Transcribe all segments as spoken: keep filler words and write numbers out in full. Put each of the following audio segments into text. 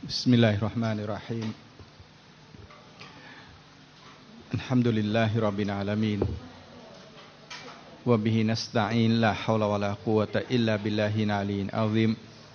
بسم الله الرحمن الرحيم الحمد لله رب العالمين وبه نستعين لا حول ولا قوة إلا بالله العلي العظيم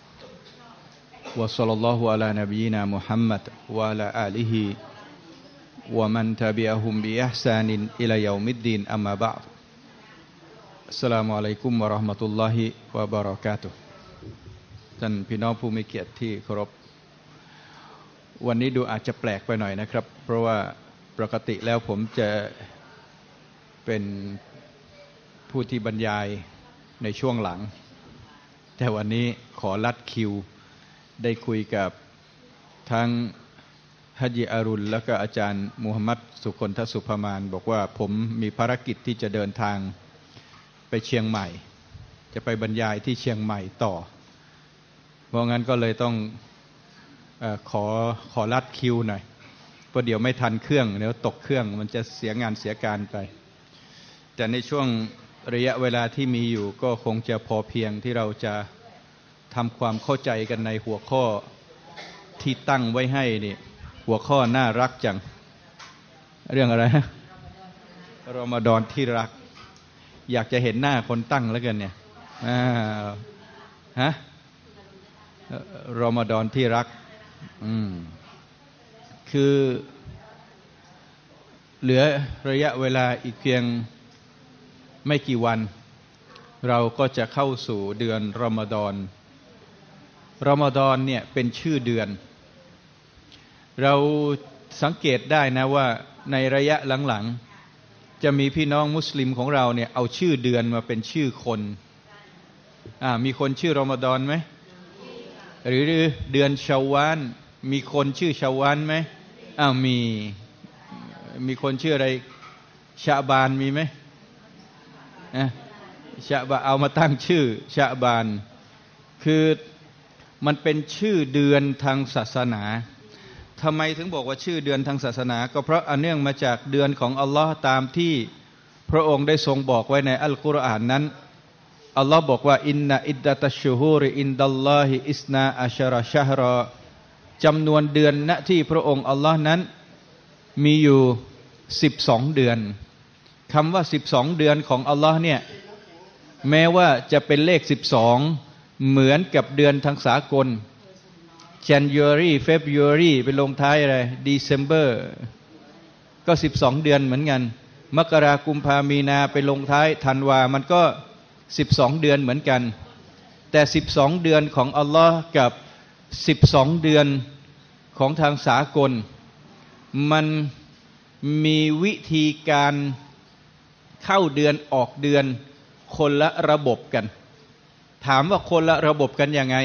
وصلى الله على نبينا محمد وعلى آله ومن تبعهم بإحسان إلى يوم الدين أما بعد السلام عليكم ورحمة الله وبركاته ท่านพี่น้องผู้มีเกียรติที่เคารพวันนี้ดูอาจจะแปลกไปหน่อยนะครับเพราะว่าปกติแล้วผมจะเป็นผู้ที่บรรยายในช่วงหลังแต่วันนี้ขอลัดคิวได้คุยกับทั้งฮัจญิอารุณแล้วก็อาจารย์มูฮัมหมัดสุคนทสุภมานบอกว่าผมมีภารกิจที่จะเดินทางไปเชียงใหม่จะไปบรรยายที่เชียงใหม่ต่อเพราะงั้นก็เลยต้องเอ่อขอขอลัดคิวหน่อยเพราะเดี๋ยวไม่ทันเครื่องเดี๋ยวตกเครื่องมันจะเสียงานเสียการไปแต่ในช่วงระยะเวลาที่มีอยู่ก็คงจะพอเพียงที่เราจะทำความเข้าใจกันในหัวข้อที่ตั้งไว้ให้นี่หัวข้อน่ารักจังเรื่องอะไรนะรอมฎอนที่รักอยากจะเห็นหน้าคนตั้งแล้วกันเนี่ยอ่าฮะรอมฎอนที่รักอืมคือเหลือระยะเวลาอีกเพียงไม่กี่วันเราก็จะเข้าสู่เดือนรอมฎอนรอมฎอนเนี่ยเป็นชื่อเดือนเราสังเกตได้นะว่าในระยะหลังๆจะมีพี่น้องมุสลิมของเราเนี่ยเอาชื่อเดือนมาเป็นชื่อคนอ่ามีคนชื่อรอมฎอนไหมหรือเดือนชาวาลมีคนชื่อชาวาลไหมอ้าวมีมีคนชื่ออะไรชะบานมีไหมอ่ะชะบานเอามาตั้งชื่อชะบานคือมันเป็นชื่อเดือนทางศาสนาทำไมถึงบอกว่าชื่อเดือนทางศาสนาก็เพราะอันเนื่องมาจากเดือนของอัลลอฮ์ตามที่พระองค์ได้ทรงบอกไว้ในอัลกุรอานนั้นอัลลอฮ์บอกว่าอินนะอิดดะตัชชูฮูรอินดัลลอฮิอิสนาอัชรอชะฮรอจำนวนเดือนณที่พระองค์อัลลอฮ์นั้นมีอยู่สิบสองเดือนคำว่าสิบสองเดือนของอัลลอฮ์เนี่ยแม้ว่าจะเป็นเลขสิบสองเหมือนกับเดือนทางสากล January February เป็นลงท้ายอะไร December ก็สิบสองเดือนเหมือนกันมกรากุมภามีนาไปลงท้ายธันวามันก็สิบสองเดือนเหมือนกันแต่สิบสองเดือนของอัลลอฮ์กับสิบสองเดือนของทางสากลมันมีวิธีการเข้าเดือนออกเดือนคนละระบบกันถามว่าคนละระบบกันยังไง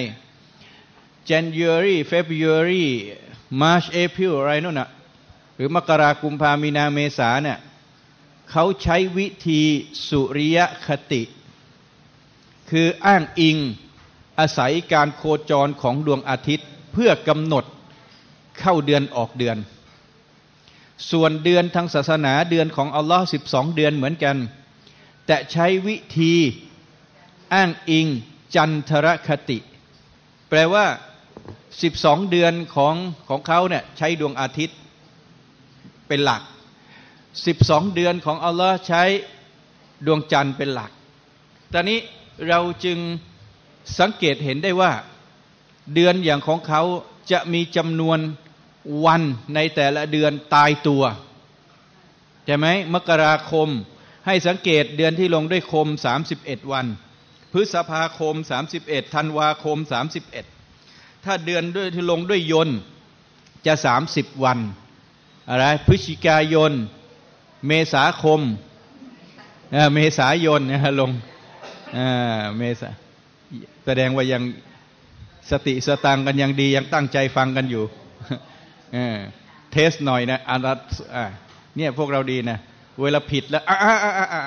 January February March April อะไรนู่นน่ะหรือมกรากุมภามีนาเมษาเนี่ยเขาใช้วิธีสุริยคติคืออ้างอิงอาศัยการโคจรของดวงอาทิตย์เพื่อกำหนดเข้าเดือนออกเดือนส่วนเดือนทางศาสนาเดือนของอัลลอฮ์สิบสองเดือนเหมือนกันแต่ใช้วิธีอ้างอิงจันทรคติแปลว่าสิบสองเดือนของของเขาเนี่ยใช้ดวงอาทิตย์เป็นหลักสิบสองเดือนของอัลลอฮ์ใช้ดวงจันทร์เป็นหลักตอนนี้เราจึงสังเกตเห็นได้ว่าเดือนอย่างของเขาจะมีจำนวนวันในแต่ละเดือนตายตัวใช่ไหมมกราคมให้สังเกตเดือนที่ลงด้วยคมสามสิบเอ็ดวันพฤษภาคมสามสิบเอ็ดธันวาคมสามสิบเอ็ดถ้าเดือนด้วยที่ลงด้วยยนต์จะสามสิบวันอะไรพฤศจิกายนเมษาคมเมษายนนะลงเมษาแสดงว่ายังสติสตังกันยังดียังตั้งใจฟังกันอยู่เทสหน่อยนะอารัตเนี่ยพวกเราดีนะเวลาผิดแล้วอ่าอ่าอ่าอ่า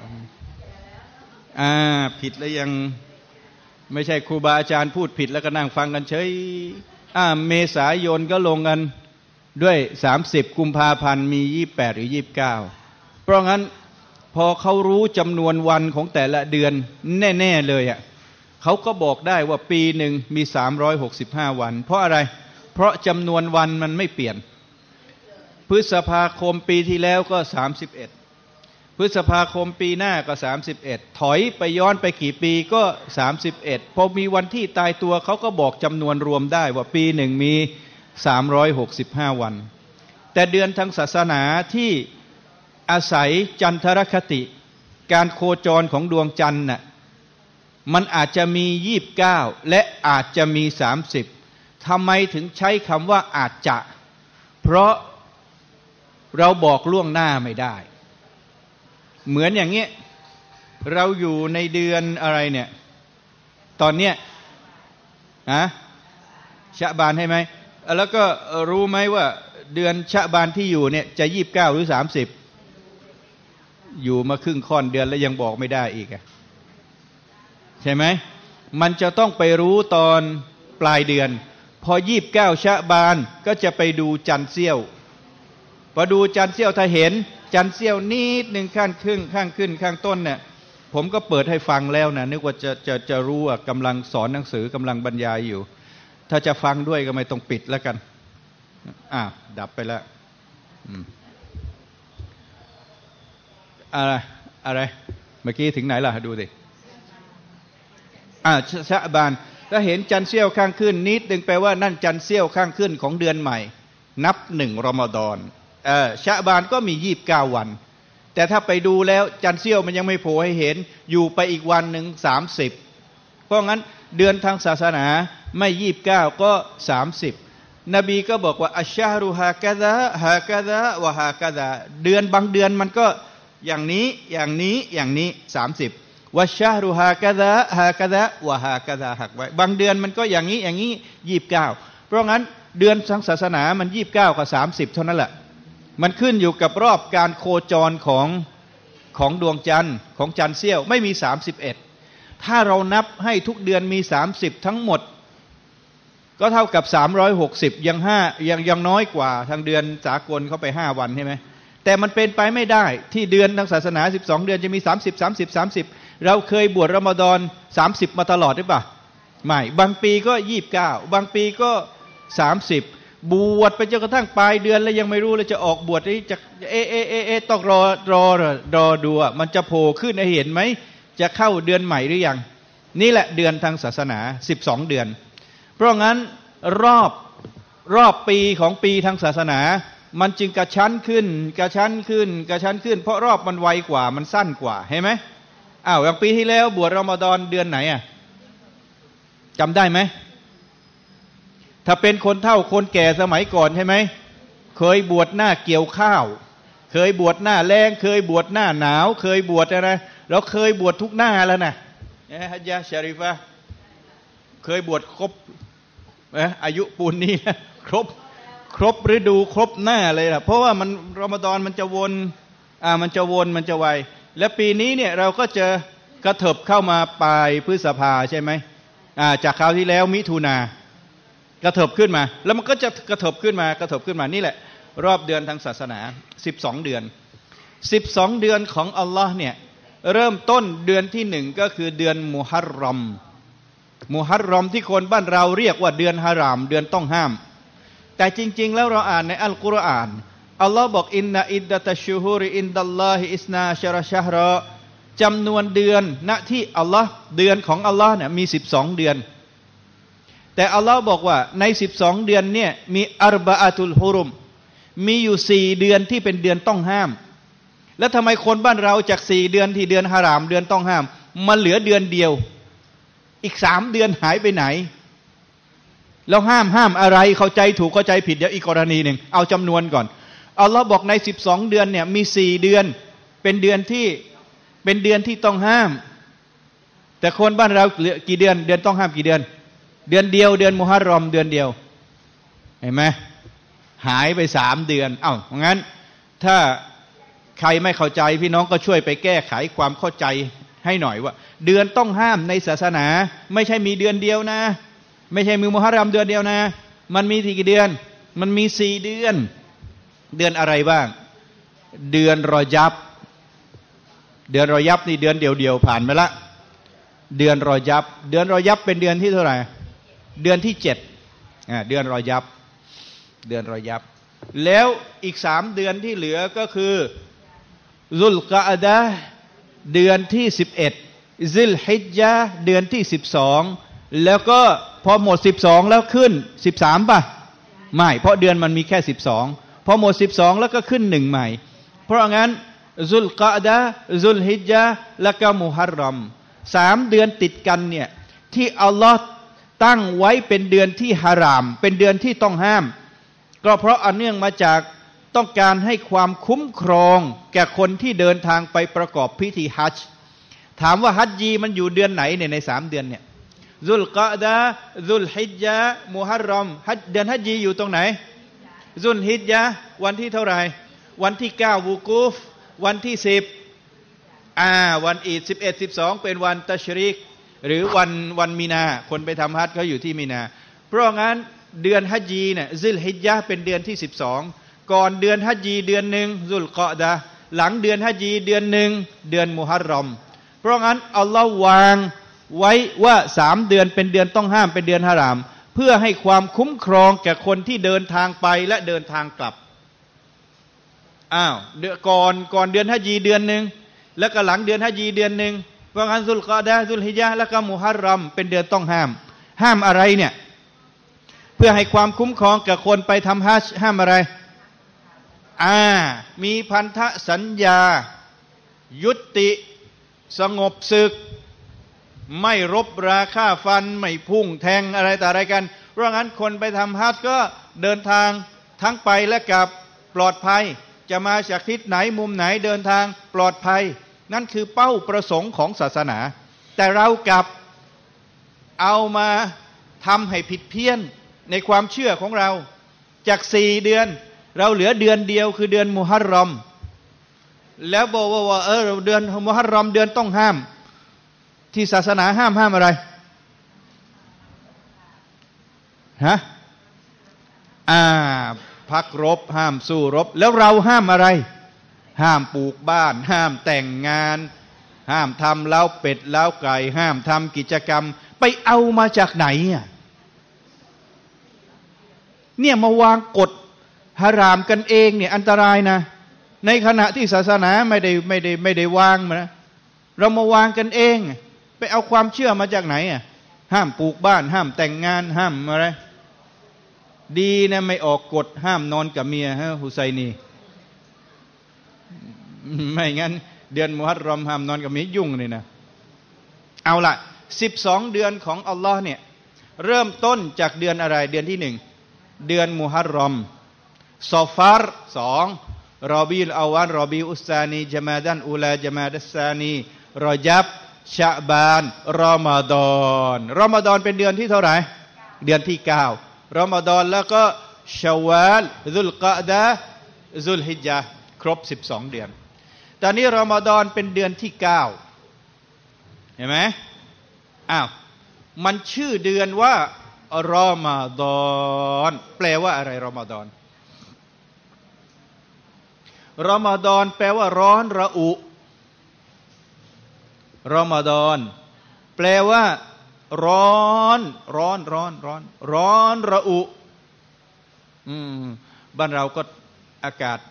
อ่าผิดแล้วยังไม่ใช่ครูบาอาจารย์พูดผิดแล้วก็นั่งฟังกันเฉยอ่าเมษายนก็ลงกันด้วยสามสิบกุมภาพันธ์มียี่สิบแปดหรือยี่สิบเก้าเพราะงั้นพอเขารู้จำนวนวันของแต่ละเดือนแน่ๆเลยอ่ะเขาก็บอกได้ว่าปีหนึ่งมีสามร้อยหกสิบห้าวันเพราะอะไรเพราะจำนวนวันมันไม่เปลี่ยนพฤษภาคมปีที่แล้วก็สามสิบเอ็ดพฤษภาคมปีหน้าก็สามสิบเอ็ดถอยไปย้อนไปกี่ปีก็สามสิบเอ็ดพอมีวันที่ตายตัวเขาก็บอกจำนวนรวมได้ว่าปีหนึ่งมีสามร้อยหกสิบห้าวันแต่เดือนทางศาสนาที่อาศัยจันทรคติการโคจรของดวงจันทร์น่ะมันอาจจะมียี่สิบเก้าและอาจจะมีสามสิบทำไมถึงใช้คำว่าอาจจะเพราะเราบอกล่วงหน้าไม่ได้เหมือนอย่างเงี้ยเราอยู่ในเดือนอะไรเนี่ยตอนเนี้ยฮะชะบานให้ไหมแล้วก็รู้ไหมว่าเดือนชะบานที่อยู่เนี่ยจะยี่สิบเก้าหรือสามสิบอยู่มาครึ่งค่อนเดือนแล้วยังบอกไม่ได้อีกใช่ไหมมันจะต้องไปรู้ตอนปลายเดือนพอยี่สิบเก้าชะบานก็จะไปดูจันทร์เสี้ยวพอดูจันทร์เสี้ยวถ้าเห็นจันทร์เสี้ยวนิดหนึ่งข้างขึ้นข้างขึ้นข้างต้นเนี่ยผมก็เปิดให้ฟังแล้วนะนึกว่าจะจะจะรู้ว่ากำลังสอนหนังสือกำลังบรรยายอยู่ถ้าจะฟังด้วยก็ไม่ต้องปิดแล้วกันอ่าดับไปแล้วอะไรอะไรเมื่อกี้ถึงไหนล่ะดูดิอ่าชะบานถ้าเห็นจันทร์เสี้ยวข้างขึ้นนิดหนึ่งแปลว่านั่นจันทร์เสี้ยวข้างขึ้นของเดือนใหม่นับหนึ่งรอมฎอนเออชะบานก็มียี่สิบเก้าวันแต่ถ้าไปดูแล้วจันทร์เสี้ยวมันยังไม่โผล่ให้เห็นอยู่ไปอีกวันหนึ่งสามสิบเพราะงั้นเดือนทางศาสนาไม่ยี่สิบเก้าก็สามสิบนบีก็บอกว่าอัชชะฮรุฮากะซะฮากะซะวะฮากะซะเดือนบางเดือนมันก็อย่างนี้อย่างนี้อย่างนี้สามสิบวัชชะฮรุฮากะซะฮากะซะวะฮากะซะหักไว้บางเดือนมันก็อย่างนี้อย่างนี้ยี่สิบเก้าเพราะงั้นเดือนทางศาสนามันยี่สิบเก้ากับสามสิบเท่านั้นแหละมันขึ้นอยู่กับรอบการโคจรของของดวงจันทร์ของจันทร์เสี้ยวไม่มีสามสิบเอ็ดถ้าเรานับให้ทุกเดือนมีสามสิบทั้งหมดก็เท่ากับสามร้อยหกสิบยังห้ายังยังน้อยกว่าทางเดือนสากลเขาไปห้าวันใช่ไหมแต่มันเป็นไปไม่ได้ที่เดือนทางศาสนาสิบสองเดือนจะมีสามสิบ สามสิบ สามสิบเราเคยบวชรอมฎอนสามสิบมาตลอดหรือเปล่าไม่บางปีก็ยี่สิบเก้าบางปีก็สามสิบบวชไปจนกระทั่งปลายเดือนแล้วยังไม่รู้เลยจะออกบวชนี่จะเอเอเอเอต้องรอรอรอดูอ่ะมันจะโผล่ขึ้นให้เห็นไหมจะเข้าเดือนใหม่หรือยังนี่แหละเดือนทางศาสนาสิบสองเดือนเพราะงั้นรอบรอบปีของปีทางศาสนามันจึงกระชั้นขึ้นกระชั้นขึ้นกระชั้นขึ้นเพราะรอบมันไวกว่ามันสั้นกว่าเห็นไหมอ้าวอย่างปีที่แล้วบวชรอมฎอนเดือนไหนอ่ะจำได้ไหมถ้าเป็นคนเฒ่าคนแก่สมัยก่อนใช่ไหมเคยบวชหน้าเกี่ยวข้าวเคยบวชหน้าแล้งเคยบวชหน้าหนาวเคยบวชอะไรเราเคยบวชทุกหน้าแล้วนะเนี่ยฮัจญะชาริฟะเคยบวชครบอายุปูนนี้ครบครบฤดูครบหน้าเลยล่ะเพราะว่ามันรอมฎอนมันจะวนอ่ามันจะวนมันจะไวและปีนี้เนี่ยเราก็จะกระเถิบเข้ามาปลายพฤษภาใช่ไหมอ่าจากคราวที่แล้วมิถุนากระเถิบขึ้นมาแล้วมันก็จะกระเถิบขึ้นมากระเถิบขึ้นมานี่แหละรอบเดือนทางศาสนาสิบสองเดือนสิบสองเดือนของอัลลอฮ์เนี่ยเริ่มต้นเดือนที่หนึ่งก็คือเดือนมุฮัรรอมมุฮัรรอมที่คนบ้านเราเรียกว่าเดือนฮารามเดือนต้องห้ามแต่จริงๆแล้วเราอ่านในอัลกุรอานอัลลอฮ์บอกอินนาอิดดะตัชชูฮูริอินดัลลอฮิอิสนาชะรชะฮรอจำนวนเดือนณที่อัลลอฮ์เดือนของอัลลอฮ์เนี่ยมีสิบสองเดือนแต่อัลลอฮ์บอกว่าในสิบสองเดือนเนี่ยมีอัรบะอะตุลฮุรุมมีอยู่สี่เดือนที่เป็นเดือนต้องห้ามแล้วทำไมคนบ้านเราจากสี่เดือนที่เดือนฮารามเดือนต้องห้ามมันเหลือเดือนเดียวอีกสามเดือนหายไปไหนแล้วห้ามห้ามอะไรเข้าใจถูกเข้าใจผิดเดี๋ยวอีกกรณีหนึ่งเอาจำนวนก่อนอัลลอฮ์บอกในสิบสองเดือนเนี่ยมีสี่เดือนเป็นเดือนที่เป็นเดือนที่ต้องห้ามแต่คนบ้านเราเหลือกี่เดือนเดือนต้องห้ามกี่เดือนเดือนเดียวเดือนมุฮัรรอมเดือนเดียวเห็นไหมหายไปสามเดือนเอ้างั้นถ้าใครไม่เข้าใจพี่น้องก็ช่วยไปแก้ไขความเข้าใจให้หน่อยว่าเดือนต้องห้ามในศาสนาไม่ใช่มีเดือนเดียวนะไม่ใช่มีมุฮัรรอมเดือนเดียวนะมันมีกี่เดือนมันมีสี่เดือนเดือนอะไรบ้างเดือนรอญับเดือนรอญับนี่เดือนเดียวๆผ่านไปละเดือนรอญับเดือนรอญับเป็นเดือนที่เท่าไหร่เดือนที่เจ็ดอ่าเดือนรอญับเดือนรอยับแล้วอีกสามเดือนที่เหลือก็คือซุลกะอ์ดะห์เดือนที่สิบเอ็ดซิลฮิจญะห์เดือนที่สิบสองแล้วก็พอหมดสิบสองแล้วขึ้นสิบสามป่ะไม่เพราะเดือนมันมีแค่สิบสองพอหมดสิบสองแล้วก็ขึ้นหนึ่งใหม่เพราะงั้นซุลกะอ์ดะห์ซุลฮิจญะห์แล้วก็มุฮัรรอมสามเดือนติดกันเนี่ยที่อัลลอฮ์ตั้งไว้เป็นเดือนที่ฮารามเป็นเดือนที่ต้องห้ามก็เพราะอันเนื่องมาจากต้องการให้ความคุ้มครองแก่คนที่เดินทางไปประกอบพิธีฮัจญ์ถามว่าฮัจญีมันอยู่เดือนไหนเนี่ยในสามเดือนเนี่ยซุลกะอ์ดะห์ซุลฮิจญะห์มุฮัรรอมฮัจเดือนฮัจญีอยู่ตรงไหนซุลฮิจญะห์วันที่เท่าไหร่วันที่เก้าวูกูฟวันที่สิบอ่าวันอีดสิบเอ็ดสิบสองเป็นวันตัชรีกหรือวันวันมีนาคนไปทำฮัจญ์เขาอยู่ที่มีนาเพราะงั้นเดือนฮัจญีเนี่ยซิลฮิจญะห์เป็นเดือนที่สิบสองก่อนเดือนฮัจญีเดือนหนึ่งซุลกะอ์ดะห์หลังเดือนฮัจญีเดือนหนึ่งเดือนมุฮัรรอมเพราะงั้นอัลลอฮ์วางไว้ว่าสามเดือนเป็นเดือนต้องห้ามเป็นเดือนฮารามเพื่อให้ความคุ้มครองแก่คนที่เดินทางไปและเดินทางกลับอ้าวเดือนก่อนก่อนเดือนฮัจญีเดือนหนึ่งแล้วก็หลังเดือนฮัจญีเดือนหนึ่งเพราะงั้นซุลกะอ์ดะห์ซุลฮิจญะห์แล้วก็มุฮัรรอมเป็นเดือนต้องห้ามห้ามอะไรเนี่ยเพื่อให้ความคุ้มครองแก่คนไปทำฮัจญ์ห้ามอะไรอ่ามีพันธสัญญายุติสงบศึกไม่รบราฆ่าฟันไม่พุ่งแทงอะไรแต่อะไรกันเพราะงั้นคนไปทำฮัจญ์ก็เดินทางทั้งไปและกลับปลอดภัยจะมาจากทิศไหนมุมไหนเดินทางปลอดภัยนั่นคือเป้าประสงค์ของศาสนาแต่เรากลับเอามาทำให้ผิดเพี้ยนในความเชื่อของเราจากสี่เดือนเราเหลือเดือนเดียวคือเดือนมุฮัรรอมแล้วบอกว่าเออเดือนมุฮัรรอมเดือนต้องห้ามที่ศาสนาห้ามห้ามอะไรฮะอ่าพักรบห้ามสู้รบแล้วเราห้ามอะไรห้ามปลูกบ้านห้ามแต่งงานห้ามทำเล้าเป็ดเล้าไก่ห้ามทำกิจกรรมไปเอามาจากไหนอ่ะเนี่ยมาวางกฎฮารามกันเองเนี่ยอันตรายนะในขณะที่ศาสนาไม่ได้ไม่ได้ไม่ได้วางมานะเรามาวางกันเองไปเอาความเชื่อมาจากไหนอ่ะห้ามปลูกบ้านห้ามแต่งงานห้ามอะไรดีนะไม่ออกกฎห้ามนอนกับเมียฮะฮุไซนีไม่งั้นเดือนมุฮัรรอมห้ามนอนกับเมียยุ่งเลยนะเอาล่ะสิบสองเดือนของอัลลอฮ์เนี่ยเริ่มต้นจากเดือนอะไรเดือนที่หนึ่งเดือนมุฮัรรอมซอฟาร์สองรอบีลอาวันรอบีอุสซานีจามาดันอูลาจามาดัสซานีรอญับชะบานรอมฎอนรอมฎอนเป็นเดือนที่เท่าไหร่เดือนที่เก้ารอมฎอนแล้วก็ชะวาลซุลกะอ์ดะห์ซุลฮิจญะห์ครบสิบสองเดือนตอนนี้รอมฎอนเป็นเดือนที่เก้าเห็นไหมอ้าวมันชื่อเดือนว่ารอมฎอนแปลว่าอะไรรอมฎอนรอมฎอนแปลว่าร้อนระอุรอมฎอนแปลว่าร้อนร้อนร้อนร้อนร้อนระอุอืมบ้านเราก็อากาศ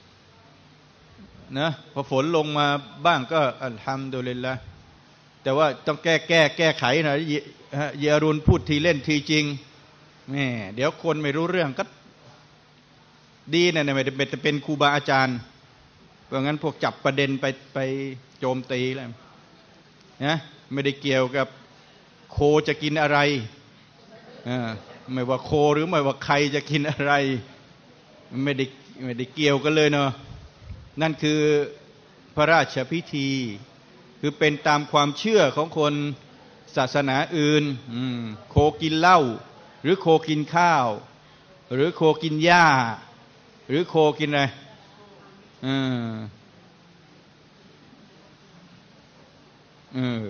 นะพอฝนลงมาบ้างก็อัลฮัมดุลิลละห์แต่ว่าต้องแก้แก้แก้ไขหน่อยเยอรุนพูดทีเล่นทีจริงแม่เดี๋ยวคนไม่รู้เรื่องก็ดีนะเนี่ยไม่ได้เป็นครูบาอาจารย์เพราะงั้นพวกจับประเด็นไปไปโจมตีแล้วนะไม่ได้เกี่ยวกับโคจะกินอะไรอ่าไม่ว่าโคหรือไม่ว่าใครจะกินอะไรไม่ได้ไม่ได้เกี่ยวกันเลยเนาะนั่นคือพระราชพิธีคือเป็นตามความเชื่อของคนศาสนาอื่นโคกินเหล้าหรือโคกินข้าวหรือโคกินหญ้าหรือโคกินอะไรอืมเออ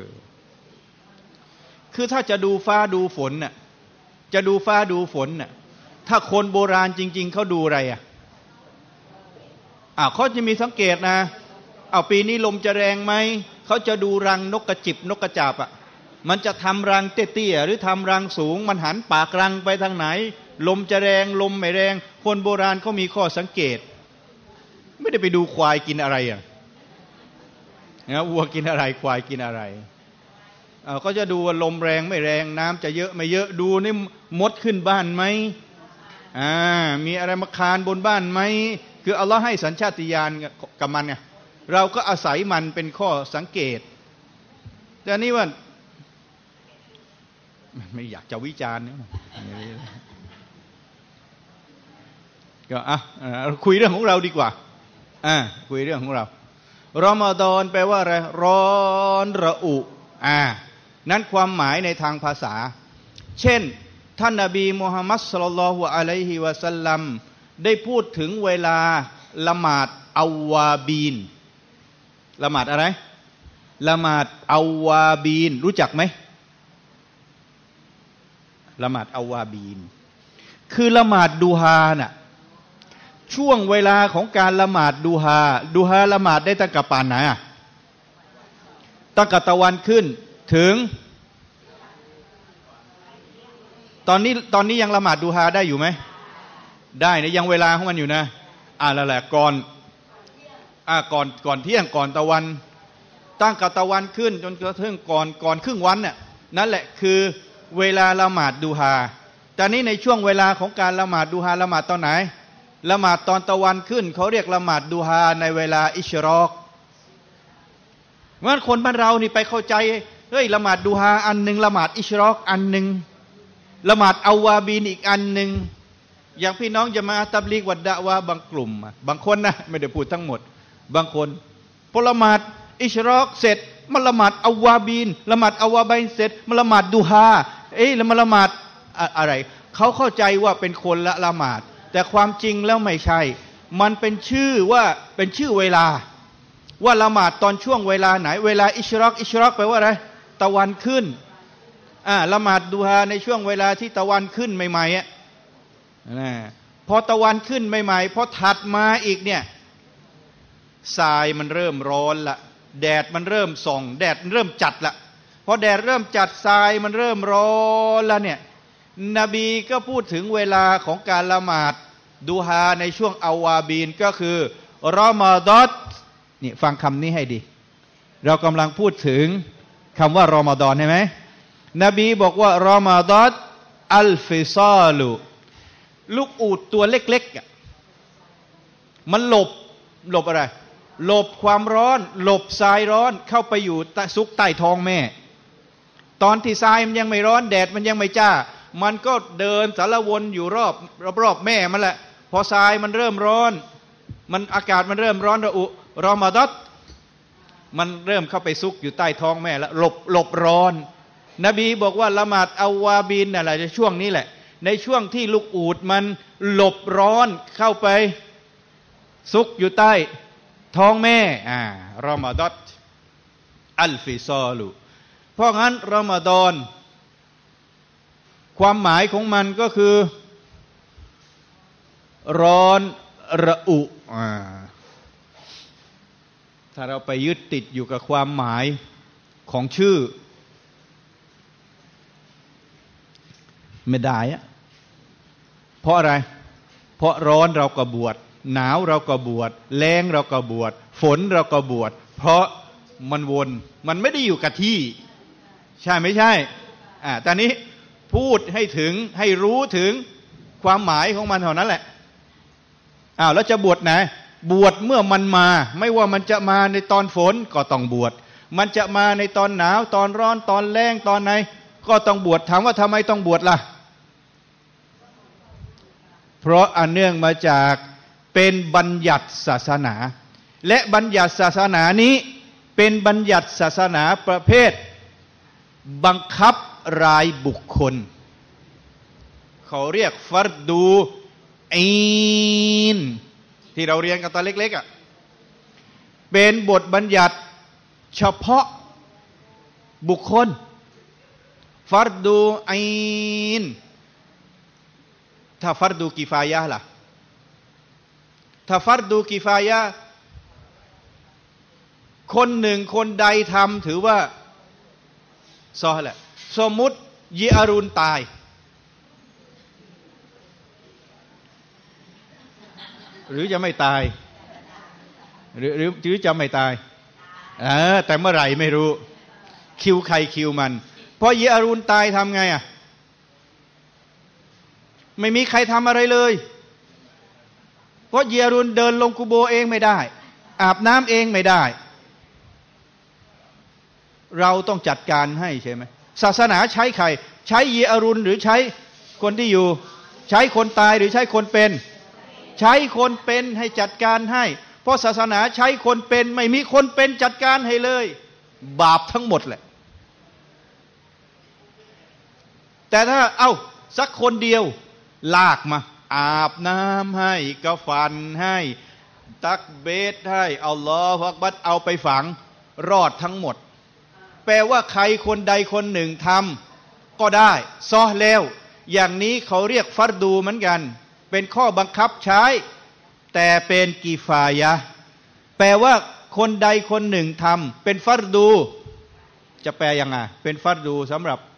คือถ้าจะดูฟ้าดูฝนน่ะจะดูฟ้าดูฝนน่ะถ้าคนโบราณจริงๆเขาดูอะไรอ่ะอ่าเขาจะมีสังเกตนะเอาปีนี้ลมจะแรงไหมเขาจะดูรังนกกระจิบนกกระจาบอ่ะมันจะทำรังเตี้ยๆหรือทำรังสูงมันหันปากรังไปทางไหนลมจะแรงลมไม่แรงคนโบราณเขามีข้อสังเกตไม่ได้ไปดูควายกินอะไรอ่ะนะวัวกินอะไรควายกินอะไรเขาก็จะดูว่าลมแรงไม่แรงน้ำจะเยอะไม่เยอะดูนี่มดขึ้นบ้านไหมอ่ามีอะไรมาคานบนบ้านไหมคืออัลลอฮ์ให้สัญชาตญาณกับมันไงเราก็อาศัยมันเป็นข้อสังเกตแต่นี่ว่าไม่อยากจะวิจารณ์เนี่ยก็อ่ะคุยเรื่องของเราดีกว่าอ่าคุยเรื่องของเรารอมฎอนแปลว่าอะไรร้อนระอุอ่านั้นความหมายในทางภาษาเช่นท่านนบีมุฮัมมัดศ็อลลัลลอฮุอะลัยฮิวะซัลลัมได้พูดถึงเวลาละหมาดอัววาบีนละหมาดอะไรละหมาดอัววาบีนรู้จักไหมละหมาดอัววาบีนคือละหมาดดูฮาน่ะช่วงเวลาของการละหมาดดูฮาดูฮาละหมาดได้ตั้งแต่ป่านไหนอ่ะตั้งแต่ตะวันขึ้นถึงตอนนี้ตอนนี้ยังละหมาดดูฮาได้อยู่ไหมได้นะยังเวลาของมันอยู่นะอ่าแล้วแหละก่อนอ่าก่อนก่อนเที่ยงก่อนตะวันตั้งแต่ตะวันขึ้นจนกระทั่งก่อนก่อนครึ่งวันน่ะนั่นแหละคือเวลาละหมาดดูฮาแต่นี้ในช่วงเวลาของการละหมาดดูฮาละหมาดตอนไหนละหมาดตอนตะวันขึ้นเขาเรียกละหมาดดูฮาในเวลาอิชรอกเมื่อคนบ้านเรานี่ไปเข้าใจเฮ้ยละหมาดดูฮาอันหนึ่งละหมาดอิชรอกอันหนึ่งละหมาดอัววาบีนอีกอันหนึ่งอย่างพี่น้องจะมาตับลีกวัดดะวะบางกลุ่มบางคนนะไม่ได้พูดทั้งหมดบางคนพอละหมาดอิชรอกเสร็จมาละหมาดอัววาบีนละหมาดอัววาบีนเสร็จมาละหมาดดูฮาเอ้ยแล้วมาละหมาดอะไรเขาเข้าใจว่าเป็นคนละละหมาดแต่ความจริงแล้วไม่ใช่มันเป็นชื่อว่าเป็นชื่อเวลาว่าละหมาดตอนช่วงเวลาไหนเวลาอิชรอกอิชรอกแปลว่าอะไรตะวันขึ้นอ่าละหมาดดูฮาในช่วงเวลาที่ตะวันขึ้นใหม่ๆอ่ะนะพอตะวันขึ้นใหม่ๆพอถัดมาอีกเนี่ยทรายมันเริ่มร้อนละแดดมันเริ่มส่องแดดเริ่มจัดละพอแดดเริ่มจัดทรายมันเริ่มร้อนแล้วเนี่ยนบีก็พูดถึงเวลาของการละหมาดดูฮาในช่วงอัววาบีนก็คือรอมฎอนนี่ฟังคำนี้ให้ดีเรากำลังพูดถึงคำว่ารอมฎอนใช่ไหมนบีบอกว่ารอมฎอนอัลฟิซาลุลูกอูฐตัวเล็กๆอ่ะมันหลบหลบอะไรหลบความร้อนหลบทรายร้อนเข้าไปอยู่ซุกใต้ท้องแม่ตอนที่ทรายมันยังไม่ร้อนแดดมันยังไม่จ้ามันก็เดินสารวนอยู่รอบรอบแม่มันแหละพอทรายมันเริ่มร้อนมันอากาศมันเริ่มร้อนระอุรอมฎอนมันเริ่มเข้าไปซุกอยู่ใต้ท้องแม่แล้วหลบหลบร้อนนบีบอกว่าละหมาดอัววาบีนอะไรในช่วงนี้แหละในช่วงที่ลูกอูฐมันหลบร้อนเข้าไปซุกอยู่ใต้ท้องแม่อ่ารอมฎอนอัลฟิซาลุเพราะงั้นรอมฎอนความหมายของมันก็คือร้อนระอุอ่าถ้าเราไปยึดติดอยู่กับความหมายของชื่อไม่ได้อะเพราะอะไรเพราะร้อนเราก็บวชหนาวเราก็บวชแล้งเราก็บวชฝนเราก็บวชเพราะมันวนมันไม่ได้อยู่กับที่ใช่ไม่ใช่อ่าตอนนี้พูดให้ถึงให้รู้ถึงความหมายของมันเท่านั้นแหละอ้าวแล้วจะบวชไหนบวชเมื่อมันมาไม่ว่ามันจะมาในตอนฝนก็ต้องบวชมันจะมาในตอนหนาวตอนร้อนตอนแล้งตอนไหนก็ต้องบวชถามว่าทำไมต้องบวชล่ะเพราะอันเนื่องมาจากเป็นบัญญัติศาสนาและบัญญัติศาสนานี้เป็นบัญญัติศาสนาประเภทบังคับรายบุคคลเขาเรียกฟัรดูอีนที่เราเรียนกันตอนเล็กๆอ่ะเป็นบทบัญญัติเฉพาะบุคคลฟัรดูอีนถ้าฟัรดูกิฟายะห์ล่ะถ้าฟัรดูกิฟายะห์คนหนึ่งคนใดทำถือว่าซอฮ์แหละสมมุติยิอารุนตายหรือจะไม่ตายหรือหรือหรือจะไม่ตายเออแต่เมื่อไหร่ไม่รู้คิวใครคิวมันพอเยอารูนตายทำไงอ่ะไม่มีใครทำอะไรเลยเพราะเยอารูนเดินลงกุโบเองไม่ได้อาบน้ำเองไม่ได้เราต้องจัดการให้ใช่ไหมศาสนาใช้ใครใช้เยอารุนหรือใช้คนที่อยู่ใช้คนตายหรือใช้คนเป็นใช้คนเป็นให้จัดการให้เพราะศาสนาใช้คนเป็นไม่มีคนเป็นจัดการให้เลยบาปทั้งหมดแหละแต่ถ้าเอ้าสักคนเดียวลากมาอาบน้ำให้กฟันให้ตักเบสให้อัลลอฮฺอักบัรเอาไปฝังรอดทั้งหมดแปลว่าใครคนใดคนหนึ่งทำก็ได้ซอแล้วอย่างนี้เขาเรียกฟัรดูเหมือนกันเป็นข้อบังคับใช้แต่เป็นกิฟายะแปลว่าคนใดคนหนึ่งทำเป็นฟัรดูจะแปลยังไงเป็นฟัรดูสำหรับ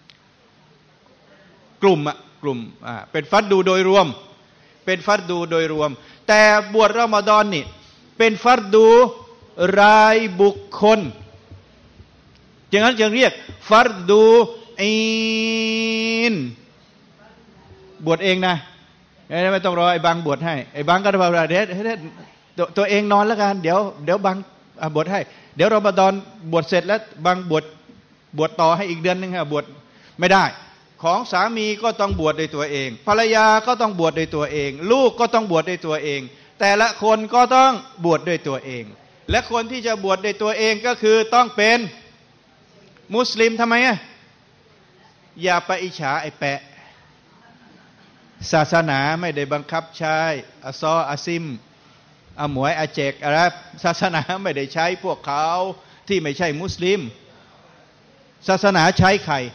กลุ่มอะกลุ่มอ่าเป็นฟัรดูโดยรวมเป็นฟัรดูโดยรวมแต่บวชรอมฎอนนี่เป็นฟัรดูรายบุคคลจึงนั้นจึงเรียกฟัรดูอีนบวชเองนะไม่ต้องรอไอ้บางบวชให้ไอ้บางก็จะบอกว่าเดี๋ยวตัวเองนอนแล้วกันเดี๋ยวเดี๋ยวบางบวชให้เดี๋ยวรอมฎอนบวชเสร็จแล้วบางบวชบวชต่อให้อีกเดือนนึงครับบวชไม่ได้ของสามีก็ต้องบวชด้วยตัวเองภรรยาก็ต้องบวชด้วยตัวเองลูกก็ต้องบวชด้วยตัวเองแต่ละคนก็ต้องบวชด้วยตัวเองและคนที่จะบวชด้วยตัวเองก็คือต้องเป็นมุสลิมทำไมอ่ะอย่าไปอิจฉาไอ้แปะศาสนาไม่ได้บังคับใช้อัซออาซิมอาหมวยอาเจกอะไรศาสนาไม่ได้ใช้พวกเขาที่ไม่ใช่มุสลิมศาสนาใช้ใคร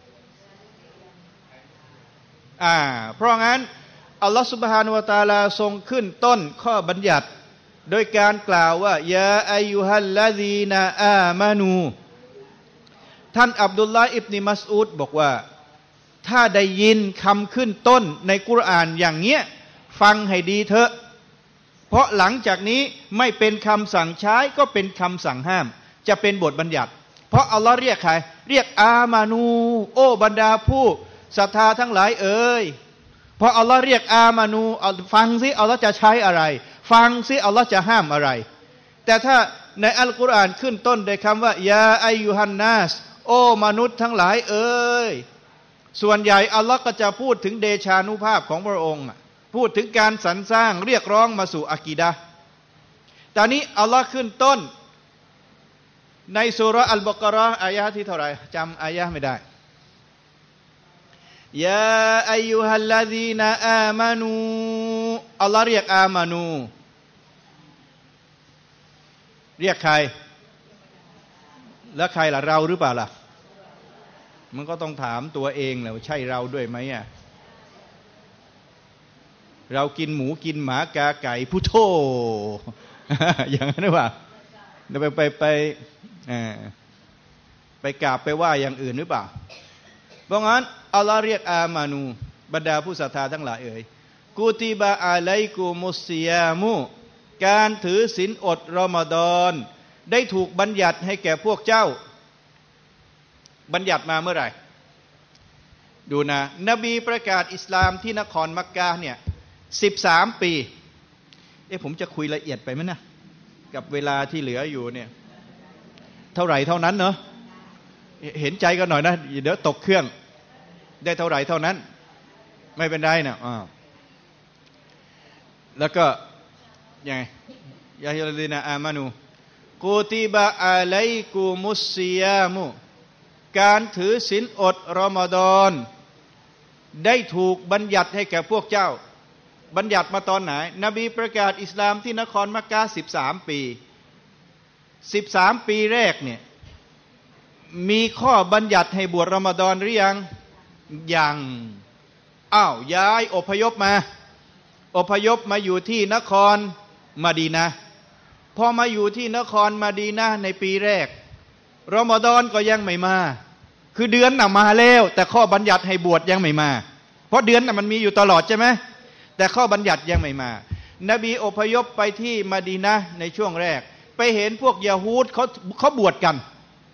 อ่าเพราะงั้นอัลลอฮฺซุบฮานะฮูวะตะอาลาทรงขึ้นต้นข้อบัญญัติโดยการกล่าวว่ายาอายุฮัลลาซีนาอามานูท่านอับดุลลาห์อิบนุมัสอูดบอกว่าถ้าได้ยินคำขึ้นต้นในกุรอานอย่างเงี้ยฟังให้ดีเถอะเพราะหลังจากนี้ไม่เป็นคำสั่งใช้ก็เป็นคำสั่งห้ามจะเป็นบทบัญญัติเพราะอัลลอฮ์เรียกใครเรียกอามานูโอ้บรรดาผู้ศรัทธาทั้งหลายเอ่ยเพราะอัลลอฮ์เรียกอามานูฟังซิอัลลอฮ์จะใช้อะไรฟังซิอัลลอฮ์จะห้ามอะไรแต่ถ้าในอัลกุรอานขึ้นต้นด้วยคำว่ายาอายุฮันนัสโอ้มนุษย์ทั้งหลายเอ่ยส่วนใหญ่อัลลอฮ์ก็จะพูดถึงเดชานุภาพของพระองค์พูดถึงการสรรสร้างเรียกร้องมาสู่อะกีดะห์ตอนนี้อัลลอฮ์ขึ้นต้นในซูเราะห์อัลบะเกาะเราะห์อายะห์ที่เท่าไหร่จำอายะห์ไม่ได้ยาอายุฮัลลาซีนาอามานูอัลลอฮ์เรียกอามานูเรียกใครแล้วใครล่ะเราหรือเปล่าล่ะมันก็ต้องถามตัวเองแหละว่าใช่เราด้วยไหมอ่ะเรากินหมูกินหมากาไก่พุทโธอย่างนั้นหรือเปล่าไปไปไปไปกราบไปว่าอย่างอื่นหรือเปล่าเพราะงั้นอัลลอฮ์เรียกอามานูบรรดาผู้ศรัทธาทั้งหลายเอ่ยกุติบะอะลัยกุมุสซิยามุการถือศีลอดรอมฎอนได้ถูกบัญญัติให้แก่พวกเจ้าบัญญัติมาเมื่อไหร่ดูนะนบีประกาศอิสลามที่นครมักกะฮ์เนี่ยสิบสามปีเอ๊ะผมจะคุยละเอียดไปไหมนะกับเวลาที่เหลืออยู่เนี่ยเท่าไหร่เท่านั้นเนาะเห็นใจกันหน่อยนะเดี๋ยวตกเครื่องได้เท่าไหร่เท่านั้นไม่เป็นไรนะอ้าวแล้วก็ยังไงยาฮิลลีนาอามานูกุติบะอะลัยกุมุสซิยามุการถือศีลอดรอมฎอนได้ถูกบัญญัติให้แก่พวกเจ้าบัญญัติมาตอนไหนนบีประกาศอิสลามที่นครมักกะฮ์สิบสามปีสิบสามปีแรกเนี่ยมีข้อบัญญัติให้บวชรอมฎอนหรือยังยังอ้าวย้ายอพยพมาอพยพมาอยู่ที่นครมะดีนะห์พอมาอยู่ที่นครมะดีนะห์ในปีแรกรอมฎอนก็ยังไม่มาคือเดือนน่ะมาแล้วแต่ข้อบัญญัติให้บวชยังไม่มาเพราะเดือนน่ะมันมีอยู่ตลอดใช่ไหมแต่ข้อบัญญัติยังไม่มานบีอพยพไปที่มะดีนะห์ในช่วงแรกไปเห็นพวกยะฮูดเขาเขาบวชกัน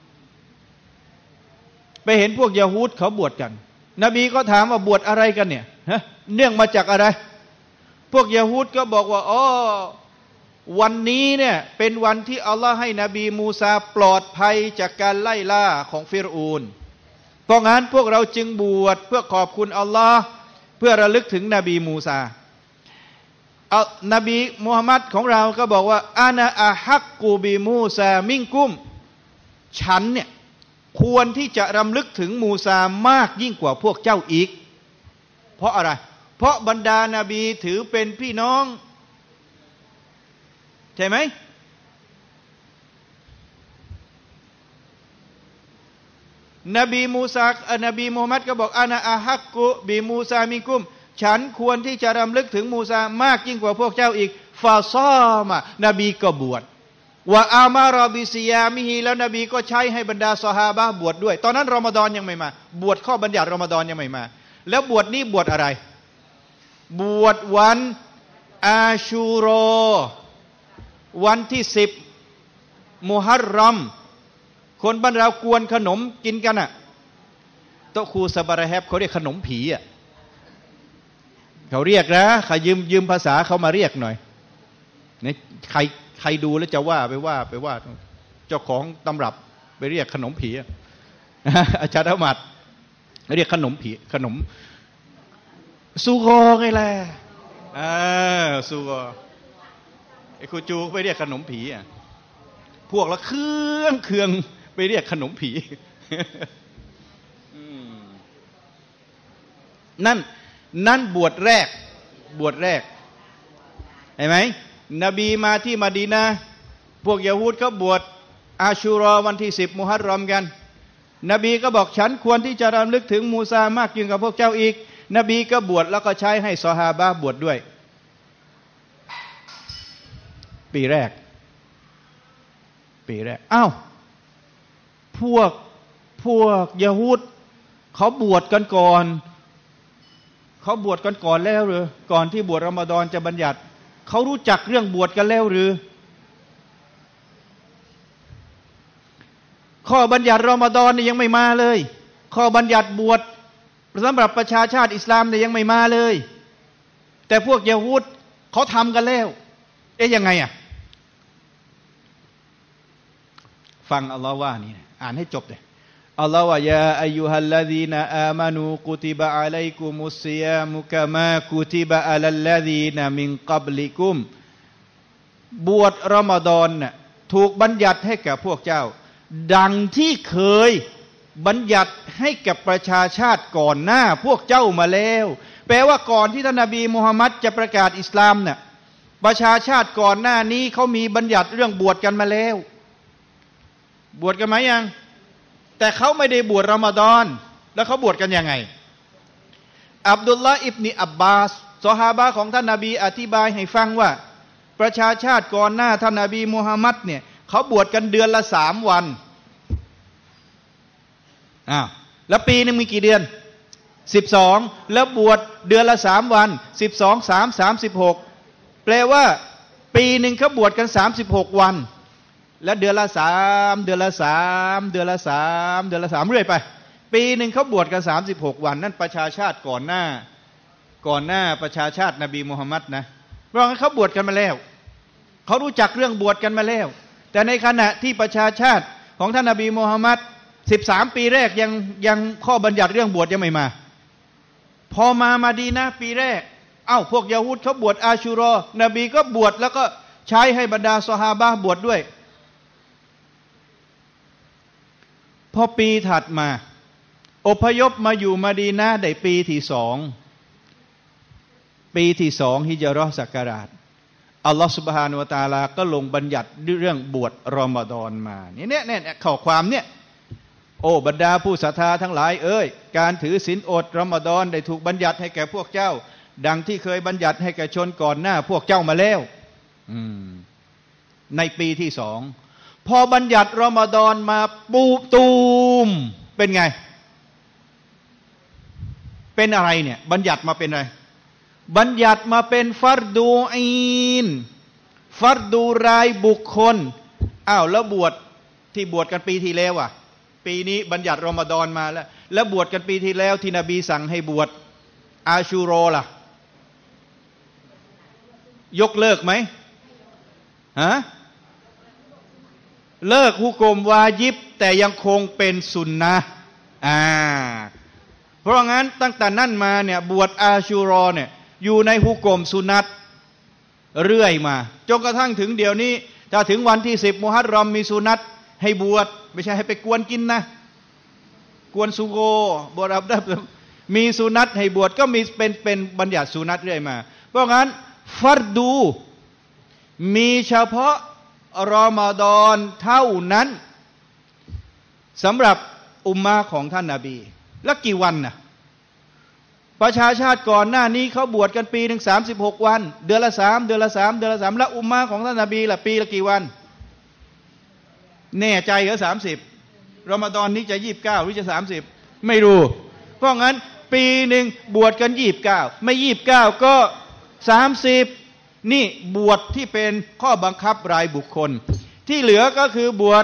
ไปเห็นพวกยะฮูดเขาบวชกันนบีก็ถามว่าบวชอะไรกันเนี่ยฮะเนื่องมาจากอะไรพวกยะฮูดก็บอกว่าอ๋อวันนี้เนี่ยเป็นวันที่อัลลอฮ์ให้นบีมูซาปลอดภัยจากการไล่ล่าของฟิรอูนเพราะงั้นพวกเราจึงบวชเพื่อขอบคุณอัลลอฮ์เพื่อระลึกถึงนบีมูซาเอานบีมุฮัมมัดของเราก็บอกว่าอานาอะฮักกูบิมูซามิงกุมฉันเนี่ยควรที่จะรำลึกถึงมูซามากยิ่งกว่าพวกเจ้าอีกเพราะอะไรเพราะบรรดานาบีถือเป็นพี่น้องใช่ไหมนบีมูซานบีมูฮัมมัดก็บอกอานาอะฮักกุบิมูซามิงกุมฉันควรที่จะรำลึกถึงมูซามากยิ่งกว่าพวกเจ้าอีกฟาซอมะนบีก็บวชว่าอามารอบิซิยามิฮีแล้วนบีก็ใช้ให้บรรดาซอฮาบะห์บวชด้วยตอนนั้นรอมฎอนยังไม่มาบวชข้อบัญญัติรอมฎอนยังไม่มาแล้วบวชนี้บวชอะไรบวชวันอาชูรอวันที่สิบมุฮัรรอมคนบ้านเรากวนขนมกินกันอ่ะโต๊ะครูสบาระแฮบเขาเรียกขนมผีอ่ะเขาเรียกนะใครยืมยืมภาษาเขามาเรียกหน่อยเนี่ยใครใครดูแล้วจะว่าไปว่าไปว่าเจ้าของตำรับไปเรียกขนมผีอาจารย์อามัดเรียกขนมผีขนมซูโกไงแหละอ่าซูโกไอ้ครูจูไปเรียกขนมผีอ่ะพวกละเครื่องเครื่องไปเรียกขนมผีนั่นนั่นบวชแรกบวชแรกเห็นไหมนบีมาที่มะดีนะห์พวกยะฮูดเขาบวชอาชูรอวันที่สิบมุฮัรรอมกันนบีก็บอกฉันควรที่จะรำลึกถึงมูซามากยิ่งกว่าพวกเจ้าอีกนบีก็บวชแล้วก็ใช้ให้ซอฮาบะห์บวชด้วยปีแรกปีแรกอ้าวพวกพวกยะฮูดเขาบวชกันก่อนเขาบวชกันก่อนแล้วหรือก่อนที่บวชรอมฎอนจะบัญญัติเขารู้จักเรื่องบวชกันแล้วหรือข้อบัญญัติรอมฎอนนี่ยังไม่มาเลยข้อบัญญัติบวชสำหรับประชาชาติอิสลามเนี่ยยังไม่มาเลยแต่พวกยะฮูดเขาทำกันแล้วเอ๊ะยังไงอ่ะฟังอัลลอฮ์ว่านี่อ่านให้จบเลยอัลลอฮ์ว่ายาอายุฮัลลซีนอามานูกุติบะอะลัยกุมุสซิยามุกะมากุติบะอะลัลลซีนมินกับลิกุมบวชรอมฎอนน่ะถูกบัญญัติให้แก่พวกเจ้าดังที่เคยบัญญัติให้กับประชาชาติก่อนหน้าพวกเจ้ามาแล้วแปลว่าก่อนที่ท่านนบีมุฮัมมัดจะประกาศอิสลามน่ะประชาชาติก่อนหน้านี้เขามีบัญญัติเรื่องบวชกันมาแล้วบวชกันไหมยังแต่เขาไม่ได้บวชรอมฎอนแล้วเขาบวชกันยังไงอับดุลลาห์อิบนีอับบาสซอฮาบะห์ของท่านนบีอธิบายให้ฟังว่าประชาชาติก่อนหน้าท่านนบีมุฮัมมัดเนี่ยเขาบวชกันเดือนละสามวันอ้าวแล้วปีนึงมีกี่เดือนสิบสองแล้วบวชเดือนละสามวันสิบสองสามสามสิบหกแปลว่าปีหนึ่งเขาบวชกันสามสิบหกวันแล้วเดือนละสามเดือนละสามเดือนละสามเดือนละสามเรื่อยไปปีหนึ่งเขาบวชกันสามสิบหกวันนั่นประชาชาติก่อนหน้าก่อนหน้าประชาชาตินบีมุฮัมมัดนะเพราะงั้นเขาบวชกันมาแล้วเขารู้จักเรื่องบวชกันมาแล้วแต่ในขณะที่ประชาชาติของท่านนบีมุฮัมมัดสิบสามปีแรกยังยังข้อบัญญัติเรื่องบวชยังไม่มาพอมามาดีนะปีแรกเอ้าพวกยะฮูดเขาบวชอาชูรอนบีก็บวชแล้วก็ใช้ให้บรรดาซอฮาบะห์บวชด้วยพอปีถัดมาอพยพมาอยู่มะดีนะห์ได้ปีที่สองปีที่สองฮิจเราะห์ศักราชอัลลอฮฺซุบฮานะฮูวะตะอาลาก็ลงบัญญัติเรื่องบวชรอมฎอนมาเนี่ยเนี่ยเนี่ยข้อความเนี่ยโอ้บรรดาผู้ศรัทธาทั้งหลายเอ้ยการถือศีลอดรอมฎอนได้ถูกบัญญัติให้แก่พวกเจ้าดังที่เคยบัญญัติให้แก่ชนก่อนหน้าพวกเจ้ามาแล้วในปีที่สองพอบัญญัติรอมฎอนมาปูตูมเป็นไงเป็นอะไรเนี่ยบัญญัติมาเป็นอะไรบัญญัติมาเป็นฟัรดูอีนฟัรดูรายบุคคลอ้าวแล้วบวชที่บวชกันปีที่แล้วอ่ะปีนี้บัญญัติรอมฎอนมาแล้วแล้วบวชกันปีที่แล้วที่นบีสั่งให้บวชอาชูรอล่ะยกเลิกไหมฮะเลิกฮุกมวาญิบแต่ยังคงเป็นสุนนะอ่าเพราะงั้นตั้งแต่นั้นมาเนี่ยบวชอาชูรอเนี่ยอยู่ในฮุกมสุนัตเรื่อยมาจนกระทั่งถึงเดี๋ยวนี้ถ้าถึงวันที่สิบมุฮัรรอมมีสุนัตให้บวชไม่ใช่ให้ไปกวนกินนะกวนสุโกบวชรับได้มีสุนัตให้บวชก็มีเป็นเป็นบัญญัติสุนัตเรื่อยมาเพราะงั้นฟัรดูมีเฉพาะรอมฎอนเท่านั้นสำหรับอุมมะของท่านนบีแล้วกี่วันน่ะประชาชาติก่อนหน้านี้เขาบวชกันปีหนึ่งสามสิบหกวันเดือนละสามเดือนละสามเดือนละสามแล้วอุมมะของท่านนบีล่ะปีละกี่วันแน่ใจเหรอสามสิบรอมฎอนนี้จะยี่สิบเก้าหรือจะสามสิบไม่รู้เพราะงั้นปีหนึ่งบวชกันยี่สิบเก้าไม่ยี่สิบเก้าก็สามสิบนี่บวชที่เป็นข้อบังคับรายบุคคลที่เหลือก็คือบวช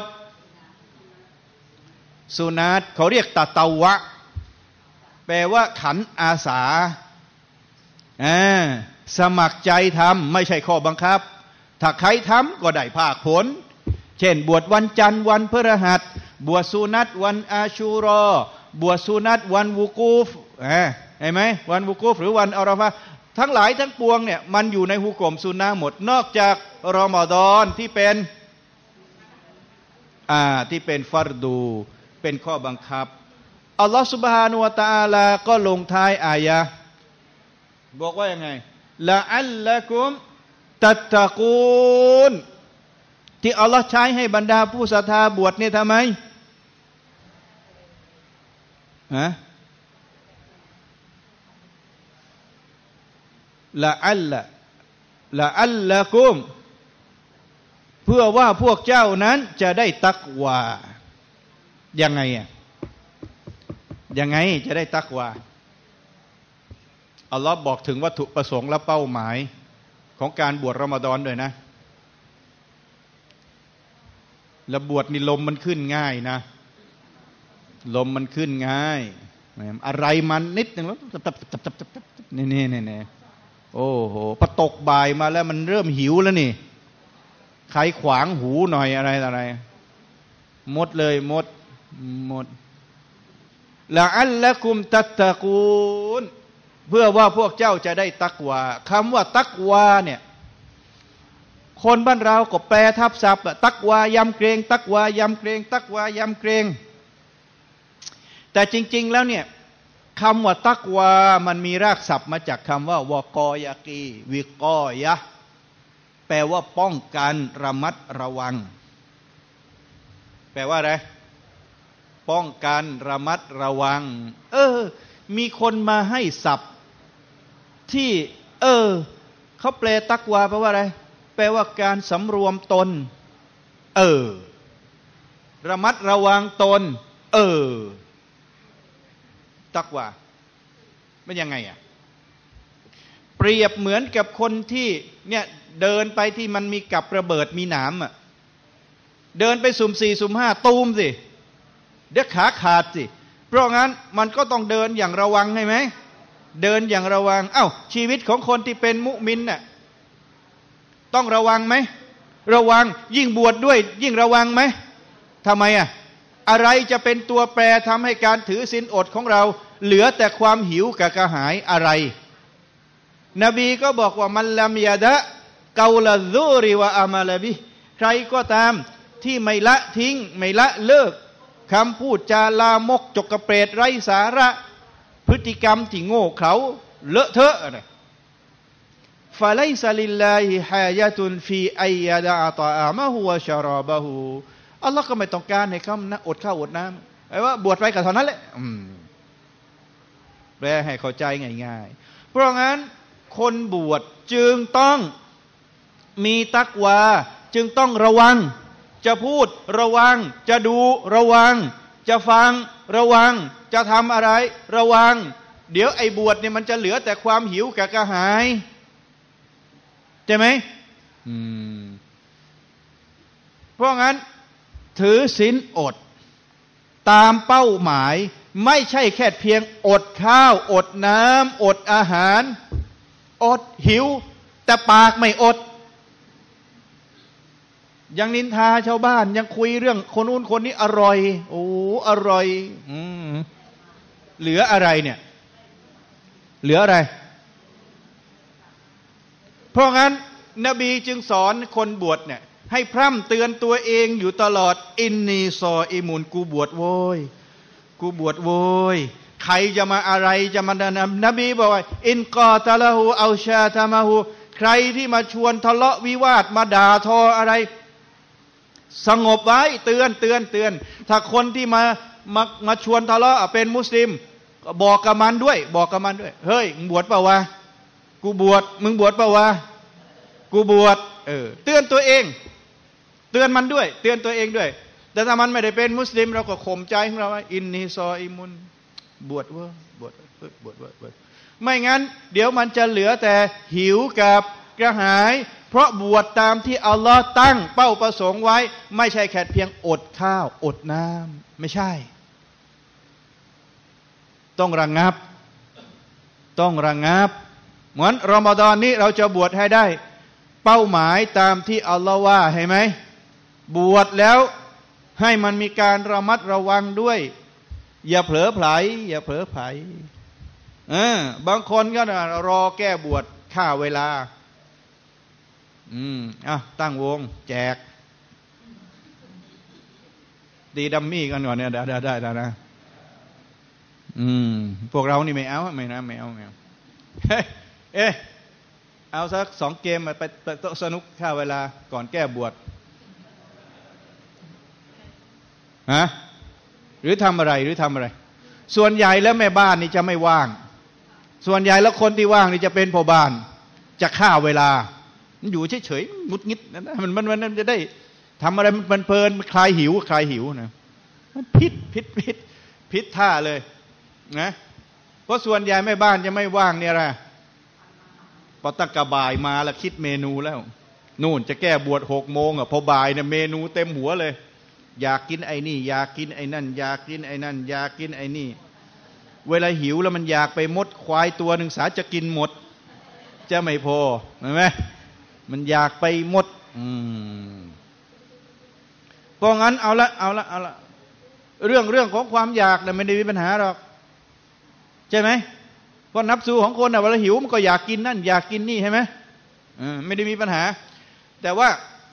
สุนัตเขาเรียกตะตาวะแปลว่าขันอาสาอ่าสมัครใจทำไม่ใช่ข้อบังคับถ้าใครทำก็ได้ภาคผลเช่นบวชวันจันทร์วันพฤหัสบวชสุนัตวันอาชูรอบวชสุนัตวันวุกูฟเห็นไหมวันวุกูฟหรือวันอาราฟะทั้งหลายทั้งปวงเนี่ยมันอยู่ในฮุกมซุนนะหมดนอกจากรอมฎอนที่เป็นอ่าที่เป็นฟัรดูเป็นข้อบังคับอัลลอฮฺซุบฮานะฮูวะตะอาลาก็ลงท้ายอายะบอกว่ายังไงละอัลละกุมตัตตะกูนที่อัลลอฮฺใช้ให้บรรดาผู้ศรัทธาบวชเนี่ยทำไมฮะละอัลละละอัลละกุมเพื่อว่าพวกเจ้านั้นจะได้ตักวายังไงอ่ะยังไงจะได้ตักวาอัลลอฮ์บอกถึงวัตถุประสงค์และเป้าหมายของการบวชรอมฎอนด้วยนะแล้วบวชนี่ลมมันขึ้นง่ายนะลมมันขึ้นง่ายอะไรมันนิดนึงแล้วนี่นี่นี่นี่โอ้โหพอตกบ่ายมาแล้วมันเริ่มหิวแล้วนี่ใครขวางหูหน่อยอะไรอะไรหมดเลยหมดหมดละอัลละกุมตัตตะกูนเพื่อว่าพวกเจ้าจะได้ตักวาคำว่าตักวาเนี่ยคนบ้านเราก็แปลทับศัพท์ตักวายำเกรงตักวายำเกรงตักวายำเกรงแต่จริงๆแล้วเนี่ยคำว่าตักวามันมีรากศัพท์มาจากคำว่าวกอยากีวิกอยะแปลว่าป้องกันระมัดระวังแปลว่าอะไรป้องกันระมัดระวังเออมีคนมาให้ศัพท์ที่เออเขาแปลตักวาแปลว่าอะไรแปลว่าการสำรวมตนเออระมัดระวังตนเออตักวาเป็นยังไงอ่ะเปรียบเหมือนกับคนที่เนี่ยเดินไปที่มันมีกับระเบิดมีหนามอ่ะเดินไปสุ่มสี่สุ่มห้าตูมสิเดี๋ยวขาขาดสิเพราะงั้นมันก็ต้องเดินอย่างระวังใช่ไหมเดินอย่างระวังเอ้าชีวิตของคนที่เป็นมุมินน่ะต้องระวังไหมระวังยิ่งบวชด้วยยิ่งระวังไหมทำไมอ่ะอะไรจะเป็นตัวแปรทำให้การถือศีลอดของเราเหลือแต่ความหิวกับกระหายอะไรนบีก็บอกว่ามันลัมยะดะเกาลาซูริวะอามาลบิใครก็ตามที่ไม่ละทิ้งไม่ละเลิกคำพูดจาลามกจกกระเปรดไร้สาระพฤติกรรมที่โง่เขลาเลอะเทอะนะฟะไลซะลิลลาฮิฮายะตุนฟีอัยยะดะตออามะฮุวะชะรอบะฮูอัลลอฮ์ก็ไม่ต้องการให้เขานะอดข้าวอดน้ำไอ้ว่าบวชไปกับเท่านั้นแหละแปลให้เข้าใจง่ายๆเพราะงั้นคนบวชจึงต้องมีตักวาจึงต้องระวังจะพูดระวังจะดูระวังจะฟังระวังจะทำอะไรระวังเดี๋ยวไอ้บวชเนี่ยมันจะเหลือแต่ความหิวกับกระหายใช่ไหมอืมเพราะงั้นถือศีลอดตามเป้าหมายไม่ใช่แค่เพียงอดข้าวอดน้ำอดอาหารอดหิวแต่ปากไม่อดยังนินทาชาวบ้านยังคุยเรื่องคนนู้นคนนี้อร่อยโอ้อร่อยอืมเหลืออะไรเนี่ยเหลืออะไรเพราะงั้นนบีจึงสอนคนบวชเนี่ยให้พร่ำเตือนตัวเองอยู่ตลอดอินนีซออิมุนกูบวชโว้ยกูบวชโว้ยใครจะมาอะไรจะมานำนบีบอกว่าอินกอตะละหูเอาชาตามาหูใครที่มาชวนทะเลาะวิวาทมาด่าทออะไรสงบไว้เตือนเตือนเตือนถ้าคนที่มามามาชวนทะเลาะเป็นมุสลิมก็บอกกับมันด้วยบอกกับมันด้วยเฮ้ยมึงบวชเปล่าวะกูบวชมึงบวชเปล่าวะกูบวชเออเตือนตัวเองเตือนมันด้วยเตือนตัวเองด้วยแต่ถ้ามันไม่ได้เป็นมุสลิมเราก็ข่มใจของเราว่าอินนีซออิมุนบวชเว้ยบวชบวชบวชไม่งั้นเดี๋ยวมันจะเหลือแต่หิวกับกระหายเพราะบวชตามที่อัลลอฮ์ตั้งเป้าประสงค์ไว้ไม่ใช่แค่เพียงอดข้าวอดน้ำไม่ใช่ต้องระงับต้องระงับเหมือนรอมฎอนนี้เราจะบวชให้ได้เป้าหมายตามที่อัลลอฮ์ว่าให้ไหมบวชแล้วให้มันมีการระมัดระวังด้วยอย่าเผลอไผลอย่าเผลอไผลเออบางคนก็รอแก้บวชฆ่าเวลาอืมอ่ะตั้งวงแจกดีดัมมี่กันก่อนเนี่ยได้ได้ได้นะอืมพวกเรานี่ไม่เอาไม่นะไม่เอาไม่เอาเฮ้เอ๊ะเอาสักสองเกมไปไปโต๊ะสนุกฆ่าเวลาก่อนแก้บวชฮะหรือทำอะไรหรือทำอะไรส่วนใหญ่แล้วแม่บ้านนี่จะไม่ว่างส่วนใหญ่แล้วคนที่ว่างนี่จะเป็นพ่อบ้านจะฆ่าเวลามันอยู่เฉยๆงุดงิดนะมันมันมันจะได้ทำอะไรมันเพลินคลายหิวคลายหิวนะมันพิษพิษพิษพิษท่าเลยนะเพราะส่วนใหญ่แม่บ้านจะไม่ว่างเนี่ยแหละพอตั้งกระบ่ายมาแล้วคิดเมนูแล้วนู่นจะแก้บวชหกโมงอ่ะพอบ่ายเนี่ยเมนูเต็มหัวเลยอยากกินไอ้นี่อยากกินไอ้นั่นอยากกินไอ้นั่นอยากกินไอ้นี่เวลาหิวแล้วมันอยากไปมดควายตัวหนึ่งสาจะกินหมดจะไม่พอเห็นไหมมันอยากไปหมดอืมเพราะงั้นเอาละเอาละเอาละเรื่องเรื่องของความอยากเนี่ยไม่ได้มีปัญหาหรอกใช่ไหมเพราะนับสูของคนอ่ะเวลาหิวมันก็อยากกินนั่นอยากกินนี่ใช่ไหมอ่าไม่ได้มีปัญหาแต่ว่า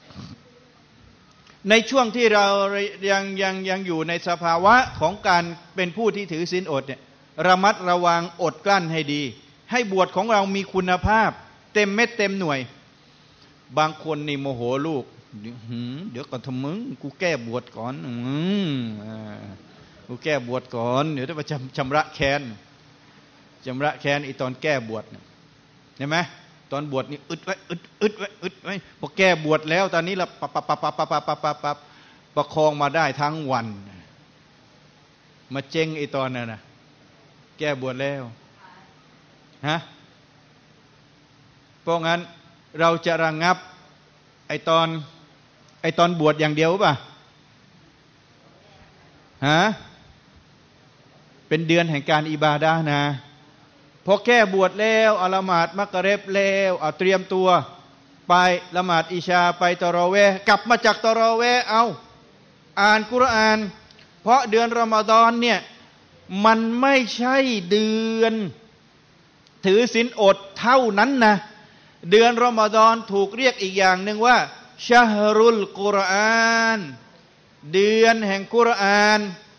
ในช่วงที่เรายังยังยังอยู่ในสภาวะของการเป็นผู้ที่ถือศีลอดเนี่ยระมัดระวังอดกลั้นให้ดีให้บวชของเรามีคุณภาพเต็มเม็ดเต็มหน่วยบางคนนี่โมโหลูกเดี๋ยวก่อนทำมึงกูแก้บวชก่อนอืมกูแก้บวชก่อนเดี๋ยวจะไปชำระแค้นชำระแค้นอีตอนแก้บวชเห็นไหมตอนบวชนี่อึดไว้อึดอึดไว้อึดไว้พอแก้บวชแล้วตอนนี้เราปับปับปับปับปับปับปับปับปับประคองมาได้ทั้งวันมาเจ๊งไอตอนนั้นนะแก้บวชแล้วฮะเพราะงั้นเราจะระงับไอตอนไอตอนบวชอย่างเดียวป่ะฮะเป็นเดือนแห่งการอิบาดะห์นะพอแก้บวชแล้วอัลละหมาดมักริบแล้วเอาเตรียมตัวไปละหมาดอิชาไปตะเราะเวห์กลับมาจากตะเราะเวห์เอาอ่านกุรอานเพราะเดือนรอมฎอนเนี่ยมันไม่ใช่เดือนถือศีลอดเท่านั้นนะเดือนรอมฎอนถูกเรียกอีกอย่างหนึ่งว่าชะฮรุลกุรอานเดือนแห่งกุรอาน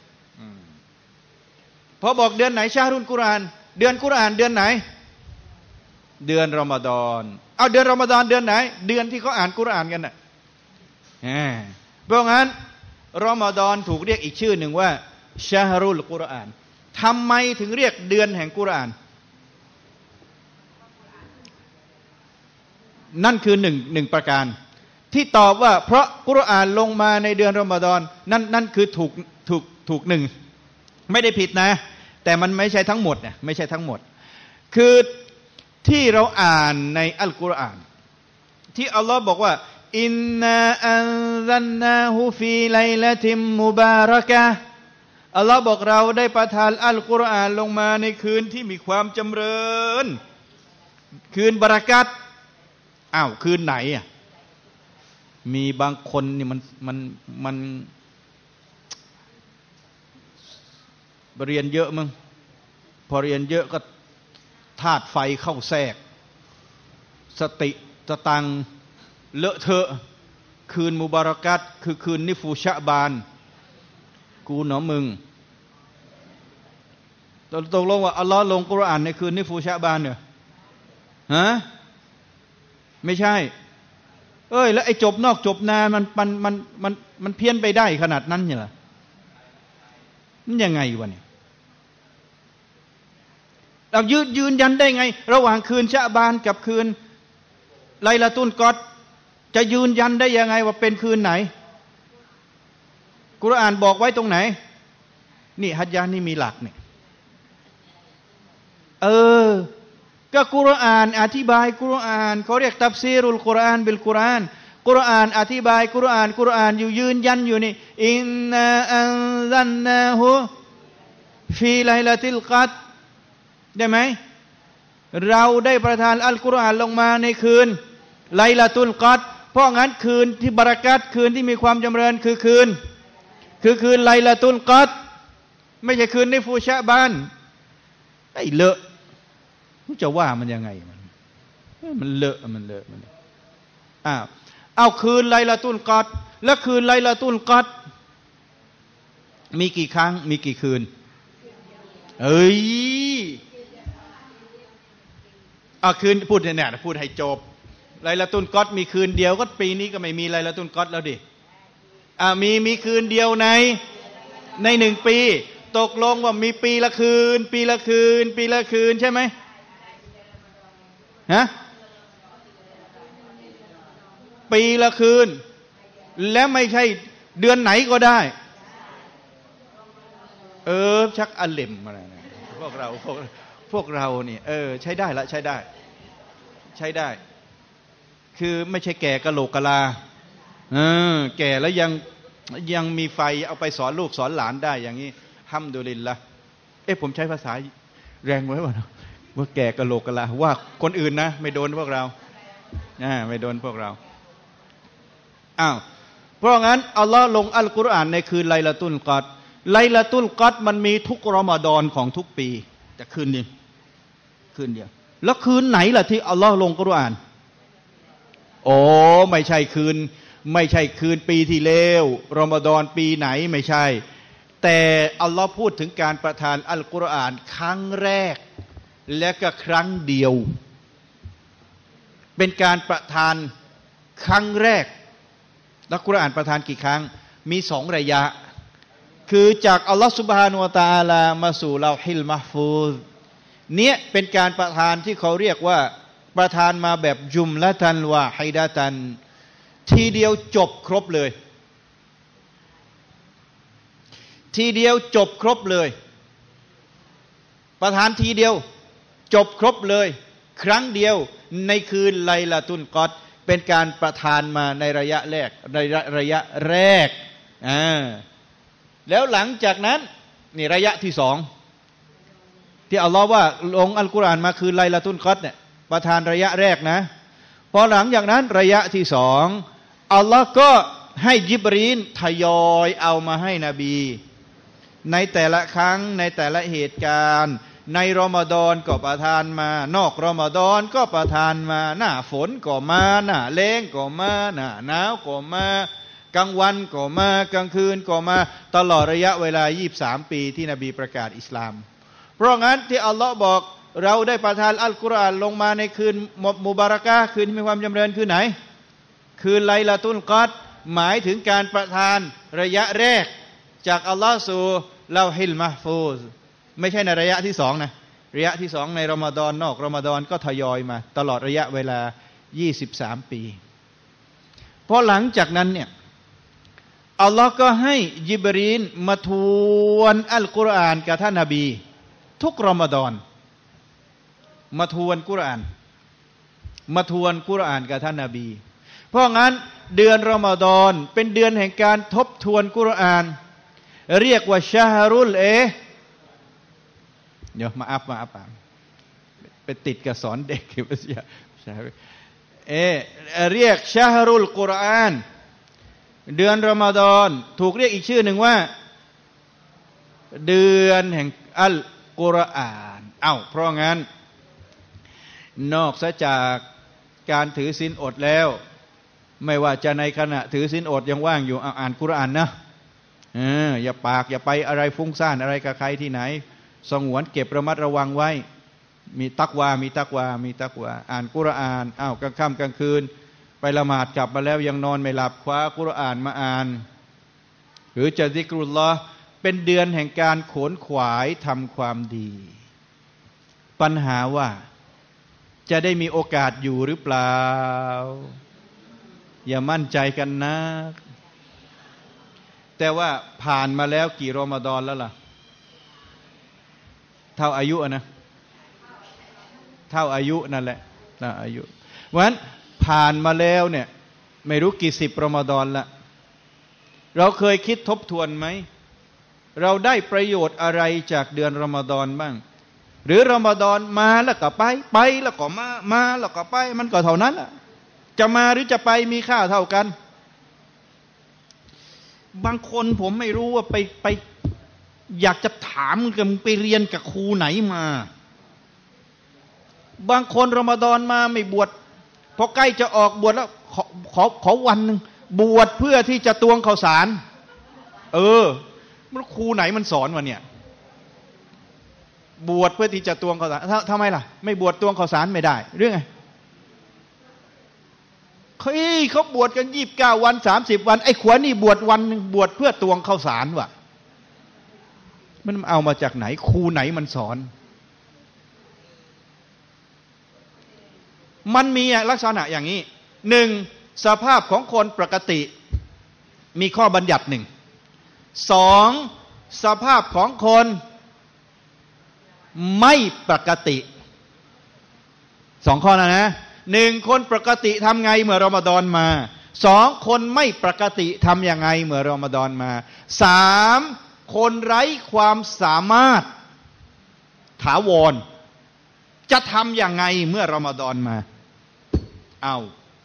พอบอกเดือนไหนชะฮรุลกุรอานเดือนกุรอานเดือนไหนเดือนรอมฎอนเอาเดือนรอมฎอนเดือนไหนเดือนที่เขาอ่านกุรอานกันน่ะเพราะงั้นรอมฎอนถูกเรียกอีกชื่อหนึ่งว่าชะฮรุลกุรอานทำไมถึงเรียกเดือนแห่งกุรอานนั่นคือหนึ่งหนึ่งประการที่ตอบว่าเพราะกุรอานลงมาในเดือนรอมฎอนนั่นนั่นคือถูกถูกถูกหนึ่งไม่ได้ผิดนะแต่มันไม่ใช่ทั้งหมดเนี่ยไม่ใช่ทั้งหมดคือที่เราอ่านในอัลกุรอานที่อัลลอฮ์บอกว่าอินนาอันซัลนาฮูฟีไลลาติมมุบารักะห์อัลลอฮ์บอกเราได้ประทานอัลกุรอานลงมาในคืนที่มีความจำเริญคืนบารักัตอ้าวคืนไหนอ่ะมีบางคนนี่มันมันมันเรียนเยอะมึงพอเรียนเยอะก็ธาตุไฟเข้าแทรกสติสตังเลอะเทอะคืนมุบารักัตคือคืนนิฟูชะบานกูเนาะมึงตกลงว่าอัลลอฮ์ลงกุรอานในคืนนิฟูชะบานเนี่ยฮะไม่ใช่เอ้ยแล้วไอ้จบนอกจบนามันมันมันมันมันเพี้ยนไปได้ขนาดนั้นเหรอมันยังไงวะเนี่ยเรายืนยืนยันได้ไงระหว่างคืนชะบานกับคืนไลลาตุลกอดจะยืนยันได้ยังไงว่าเป็นคืนไหนกุรอานบอกไว้ตรงไหนนี่ฮัจญะนี่มีหลักเนี่ยเออก็กุรอานอธิบายกุรอานเขาเรียกตัฟซีรุลกุรอานบิลกุรอานกุรอานอธิบายกุรอานกุรอานอยู่ยืนยันอยู่นี่อินนาอันซัลนาฮูฟีไลลาติลกัดได้ไหมเราได้ประทานอัลกุรอานลงมาในคืนไลลาตุลกัดเพราะงั้นคืนที่บารักัตคืนที่มีความจำเริญคือคืนคือคืนไลลาตุลกัดไม่ใช่คืนในฟูชะบานไอ้เลอะจะว่ามันยังไงมันมันเลอะมันเลอะมันอ้าวเอาคืนไลลาตุลกัดแล้วคืนไลลาตุลกัดมีกี่ครั้งมีกี่คืนเอ้ยเอาคืนพูดเนี่ยพูดให้จบไลลาตุลกอดมีคืนเดียวก็ปีนี้ก็ไม่มีไลลาตุลกอดแล้วดิอ่ามีมีคืนเดียวในในหนึ่งปีตกลงว่ามีปีละคืนปีละคืนปีละคืนใช่ไหมฮะปีละคืนและไม่ใช่เดือนไหนก็ได้เออชักอเลมอะไรนะพวกเราพวกพวกเราเนี่ยเออใช้ได้ละใช้ได้ใช้ได้คือไม่ใช่แก่กะโหลกกะลาเออแก่แล้วยังยังมีไฟเอาไปสอนลูกสอนหลานได้อย่างนี้ฮัมดุลิลละเอ๊ะผมใช้ภาษาแรงไว้ป่ะว่าแก่กะโหลกกะลาว่าคนอื่นนะไม่โดนพวกเราอ่าไม่โดนพวกเราอ้าวเพราะงั้นอัลลอฮ์ลงอัลกุรอานในคืนไลลาตุลกอดไลลาตุลกอดมันมีทุกรอมฎอนของทุกปีแต่คืนนี้คืนเดียวแล้วคืนไหนล่ะที่อัลลอฮ์ลงกุรอานโอ้ไม่ใช่คืนไม่ใช่คืนปีที่แล้วรอมฎอนปีไหนไม่ใช่แต่อัลลอฮ์พูดถึงการประทานอัลกุรอานครั้งแรกและก็ครั้งเดียวเป็นการประทานครั้งแรกแล้วกุรอานประทานกี่ครั้งมีสองระยะคือจากอัลลอฮ์ซุบฮานะฮูวะตะอาลามาสู่ลอฮิลมัหฟูซเนี่ยเป็นการประทานที่เขาเรียกว่าประทานมาแบบจุมละตันวะฮิดะตันทีเดียวจบครบเลยทีเดียวจบครบเลยประทานทีเดียวจบครบเลยครั้งเดียวในคืนไลลาตุลกอดเป็นการประทานมาในระยะแรกในระยะแรกอ่าแล้วหลังจากนั้นนี่ระยะที่สองที่อัลลอฮ์ว่าลงอัลกุรอานมาคืนไลลาตุลกอดเนี่ยประทานระยะแรกนะพอหลังจากนั้นระยะที่สองอัลลอฮ์ก็ให้ญิบรีลทยอยเอามาให้นบีในแต่ละครั้งในแต่ละเหตุการณ์ในรอมฎอนก็ประทานมานอกรอมฎอนก็ประทานมาหน้าฝนก็มาหน้าแล้งก็มาหน้าหนาวก็มากลางวันก็มากลางคืนก็มาตลอดระยะเวลายี่สิบสามปีที่นบีประกาศอิสลามเพราะงั้นที่อัลลอฮ์บอกเราได้ประทานอัลกุรอานลงมาในคืนมุบารักะห์คืนที่มีความจำเริญคือไหนคืนไลลาตุลกอดหมายถึงการประทานระยะแรกจากอัลลอฮ์สู่ลอฮิลมัหฟูซไม่ใช่ในระยะที่สองนะระยะที่สองในรอมฎอนนอกรอมฎอนก็ทยอยมาตลอดระยะเวลายี่สิบสามปีพอหลังจากนั้นเนี่ยอัลลอฮ์ก็ให้ญิบรีลมาทวนอัลกุรอานกับท่านนบีทุกรอมฎอนมาทวนกุรอานมาทวนกุรอานกับท่านนบีเพราะงั้นเดือนรอมฎอนเป็นเดือนแห่งการทบทวนกุรอานเรียกว่าชะฮรุลเอเดี๋ยวมาอัพมาอัพไปติดกับสอนเด็กอยู่เสียเอเรียกชะฮรุลกุรอานเดือนรอมฎอนถูกเรียกอีกชื่อหนึ่งว่าเดือนแห่งอัลกุรอานเอ้าเพราะงั้นนอกจากการถือศีลอดแล้วไม่ว่าจะในขณะถือศีลอดยังว่างอยู่อ่านกุรอานนะเอออย่าปากอย่าไปอะไรฟุ้งซ่านอะไรกับใครที่ไหนสงวนเก็บระมัดระวังไว้มีตักวามีตักวามีตักวาอ่านกุรอานอ้าวกลางค่ำกลางคืนไปละหมาดกลับมาแล้วยังนอนไม่หลับคว้ากุรอานมาอ่านหรือจะซิกรุลลอฮ์เป็นเดือนแห่งการขวนขวายทำความดีปัญหาว่าจะได้มีโอกาสอยู่หรือเปล่าอย่ามั่นใจกันนะแต่ว่าผ่านมาแล้วกี่รอมฎอนแล้วล่ะเท่าอายุนะเท่าอายุนั่นแหละเท่าอายุเพราะฉะนั้นผ่านมาแล้วเนี่ยไม่รู้กี่สิบรอมฎอนละเราเคยคิดทบทวนไหมเราได้ประโยชน์อะไรจากเดือนรอมฎอนบ้างหรือรอมฎอนมาแล้วก็ไปไปแล้วก็มามาแล้วก็ไปมันก็เท่านั้นแหละจะมาหรือจะไปมีค่าเท่ากันบางคนผมไม่รู้ว่าไปไปอยากจะถามกันไปเรียนกับครูไหนมาบางคนรอมฎอนมาไม่บวชพอใกล้จะออกบวชแล้วขอขอขอวันนึงบวชเพื่อที่จะตวงข้าวสารเออมันครูไหนมันสอนวะเนี่ยบวชเพื่อที่จะตวงข้าวสารทำไมล่ะไม่บวชตวงข้าวสารไม่ได้เรื่องไงเฮ้ยเขาบวชกันยี่สิบเก้าวันสามสิบวันไอ้ขวานี่บวชวันนึงบวชเพื่อตวงข้าวสารวะมันเอามาจากไหนครูไหนมันสอนมันมีลักษณะอย่างนี้หนึ่งสภาพของคนปกติมีข้อบัญญัติหนึ่งสองสภาพของคนไม่ปกติสองข้อนะนะหนึ่งคนปกติทำไงเมื่อรอมฎอนมาสองคนไม่ปกติทำยังไงเมื่อรอมฎอนมาสามคนไร้ความสามารถถาวรจะทำยังไงเมื่อรอมฎอนมาเอา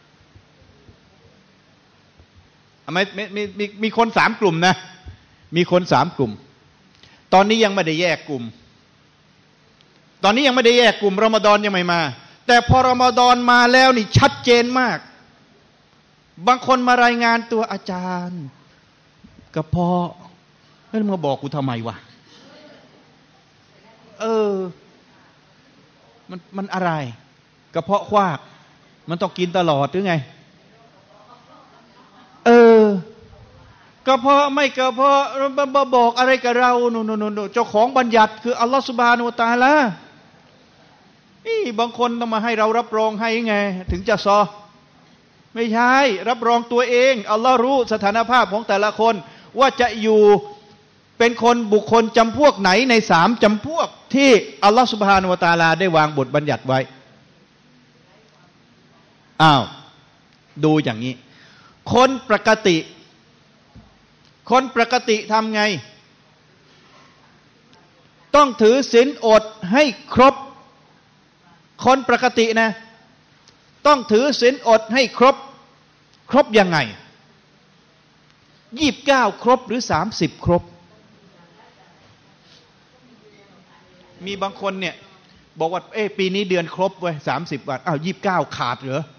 ไม่ไม่มีมีมีคนสามกลุ่มนะมีคนสามกลุ่มตอนนี้ยังไม่ได้แยกกลุ่มตอนนี้ยังไม่ได้แยกกลุ่มรอมฎอนยังไม่มาแต่พอรอมฎอนมาแล้วนี่ชัดเจนมากบางคนมารายงานตัวอาจารย์กระเพาะเฮ้ยมาบอกกูทำไมวะเออมันมันอะไรกระเพาะคว้ามันต้องกินตลอดหรือไงเออกระเพาะไม่กระเพาะมาบอกอะไรกับเราโน่นๆๆเจ้าของบัญญัติคืออัลลอฮฺซุบฮานะฮูวะตะอาลานี่บางคนต้องมาให้เรารับรองให้ไงถึงจะซอไม่ใช่รับรองตัวเองอัลลอฮ์รู้สถานภาพของแต่ละคนว่าจะอยู่เป็นคนบุคคลจำพวกไหนในสามจำพวกที่อัลลอฮ์ซุบฮานะฮูวะตะอาลาได้วางบทบัญญัติไว้อ้าวดูอย่างนี้คนปกติคนปกติทำไงต้องถือศีลอดให้ครบคนปกตินะต้องถือศีลอดให้ครบครบยังไงยี่สิบเก้าครบหรือสามสิบครบมีบางคนเนี่ยบอกว่าเอ้ปีนี้เดือนครบเว้ยสามสิบวันอ้าวยี่สิบเก้าขาดเหรอ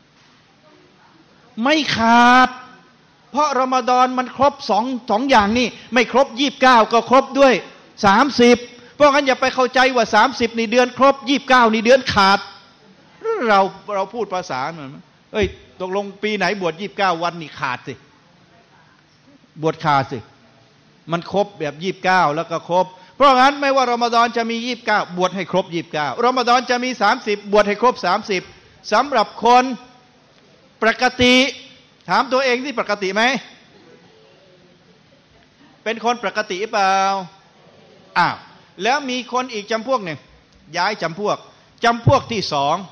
ไม่ขาดเพราะรอมฎอนมันครบสองสองอย่างนี่ไม่ครบยี่สิบเก้าก็ครบด้วยสามสิบเพราะงั้นอย่าไปเข้าใจว่าสามสิบนี่เดือนครบยี่สิบเก้านี่เดือนขาดเราเราพูดภาษาเหมือนเอ้ยตกลงปีไหนบวชยี่สิบเก้าวันนี่ขาดสิบวชขาดสิมันครบแบบยี่สิบเก้าแล้วก็ครบเพราะงั้นไม่ว่ารอมฎอนจะมียี่สิบเก้าบวชให้ครบยี่สิบเก้ารอมฎอนจะมีสามสิบบวชให้ครบสามสิบสำหรับคนปกติถามตัวเองที่ปกติไหมเป็นคนปกติเปล่าอ้าวแล้วมีคนอีกจำพวกหนึ่งย้ายจำพวกจำพวกที่สอง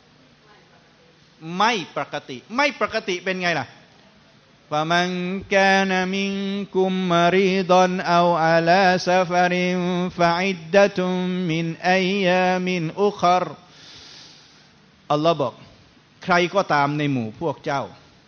ไม่ปกติไม่ปกติเป็นไงล่ะฟะมันกานะมินกุมมะรีฎอนเอาอะลาซะฟะรินฟะอิดดะตุมมินอัยยามินอุครอัลลอฮ์บอกใครก็ตามในหมู่พวกเจ้า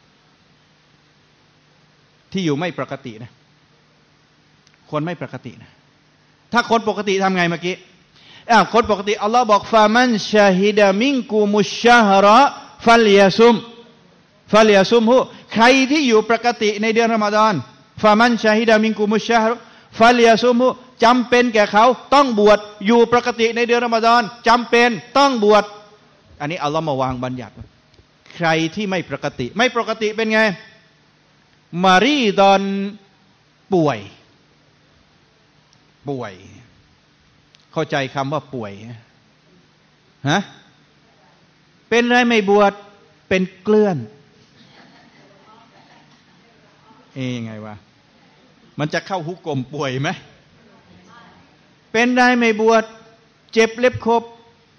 ที่อยู่ไม่ปกตินะคนไม่ปกตินะถ้าคนปกติทำไงเมื่อกี้อ้าวคนปกติอัลลอฮ์บอกฟามันชาฮิดะมินกุมุชชะฮระฟัลยาซุมฟัลยาซุมฮูใครที่อยู่ปกติในเดือนรอมฎอนฟามันชาฮิดะมินกุมุชชะฮระฟัลยาซุมฮูจำเป็นแก่เขาต้องบวชอยู่ปกติในเดือนรอมฎอนจำเป็นต้องบวชอันนี้อัลลอฮ์มาวางบัญญัติใครที่ไม่ปกติไม่ปกติเป็นไงมารีดอนป่วยป่วยเข้าใจคำว่าป่วยฮะเป็นไรไม่บวชเป็นเกลื่อนเอ๊ะยังไงวะมันจะเข้าหุกกลมป่วยไหมเป็นไรไม่บวชเจ็บเล็บครบ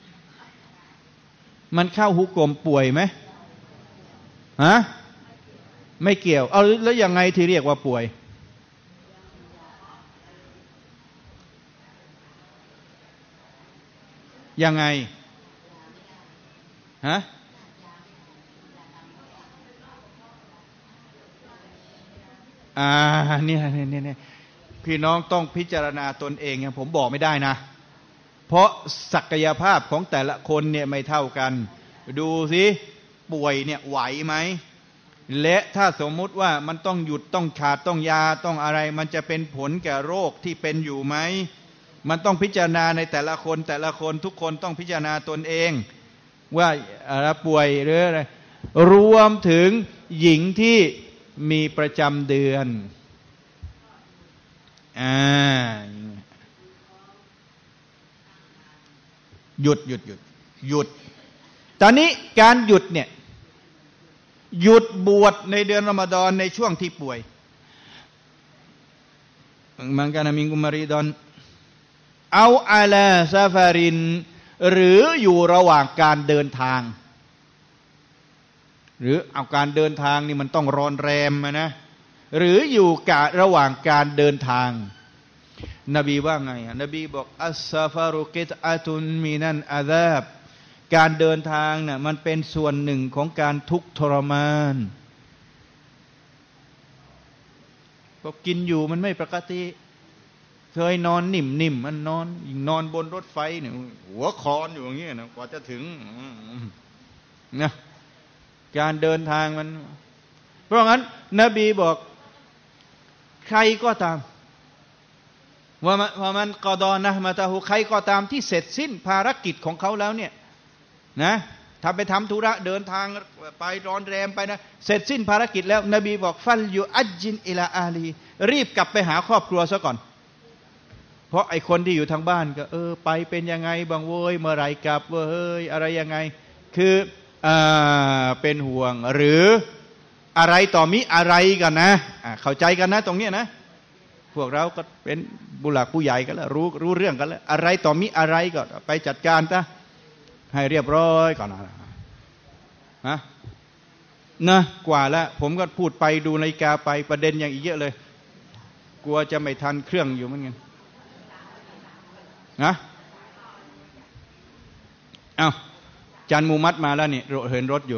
มันเข้าหุกกลมป่วยไหมฮะไม่เกี่ยวเอาแล้วยังไงที่เรียกว่าป่วยยังไงฮะอ่าเนี่ยเนี่ยเนี่ยพี่น้องต้องพิจารณาตนเองผมบอกไม่ได้นะเพราะศักยภาพของแต่ละคนเนี่ยไม่เท่ากันดูสิป่วยเนี่ยไหวไหมและถ้าสมมุติว่ามันต้องหยุดต้องขาดต้องยาต้องอะไรมันจะเป็นผลแก่โรคที่เป็นอยู่ไหมมันต้องพิจารณาในแต่ละคนแต่ละคนทุกคนต้องพิจารณาตนเองว่าอะไรป่วยหรืออะไรรวมถึงหญิงที่มีประจำเดือนอ่าหยุดหยุดหยุดหยุดตอนนี้การหยุดเนี่ยหยุดบวชในเดือนรอมฎอนในช่วงที่ป่วยมันกานะมินกุมมารีดอนเอาอะลาซาฟารินหรืออยู่ระหว่างการเดินทางหรือเอาการเดินทางนี่มันต้องร้อนแรมนะหรืออยู่กะระหว่างการเดินทางนบีว่าไงนบีบอกอัสซาฟารุกิตอะตุนมินันอาซาบการเดินทางน่ะมันเป็นส่วนหนึ่งของการทุกข์ทรมานก็กินอยู่มันไม่ปกติเคยนอนนิ่มๆ ม, มันนอนยิ่งนอนบนรถไฟเนี่ยหัวคอนอยู่อย่างเงี้ยนะกว่าจะถึงนะการเดินทางมันเพราะงั้นนบีบอกใครก็ตามว่าว่ามันกอดอนะมาตาหูใครก็ตามที่เสร็จสิ้นภารกิจของเขาแล้วเนี่ยนะถ้าไปทำธุระเดินทางไปร้อนแรมไปนะเสร็จสิ้นภารกิจแล้วนบีบอกฟัลยูอัจจินอิลาอาลีรีบกลับไปหาครอบครัวซะก่อนเพราะไอคนที่อยู่ทางบ้านก็เออไปเป็นยังไงบางเว้ยเมื่อไรกลับเว้ยอะไรยังไงคืออ่าเป็นห่วงหรืออะไรต่อมิอะไรกันนะอ่าเข้าใจกันนะตรงนี้นะพวกเราก็เป็นบุหลักผู้ใหญ่กันแล้วรู้รู้เรื่องกันแล้วอะไรต่อมิอะไรก็ไปจัดการซะให้เรียบร้อยก่อนนะฮะนะกว่าแล้วผมก็พูดไปดูนาฬิกาไปประเด็นอย่างอีกเยอะเลยกลัวจะไม่ทันเครื่องอยู่เหมือนกันนะอ้าวจันมูมัดมาแล้วนี่เห็นรถอยู่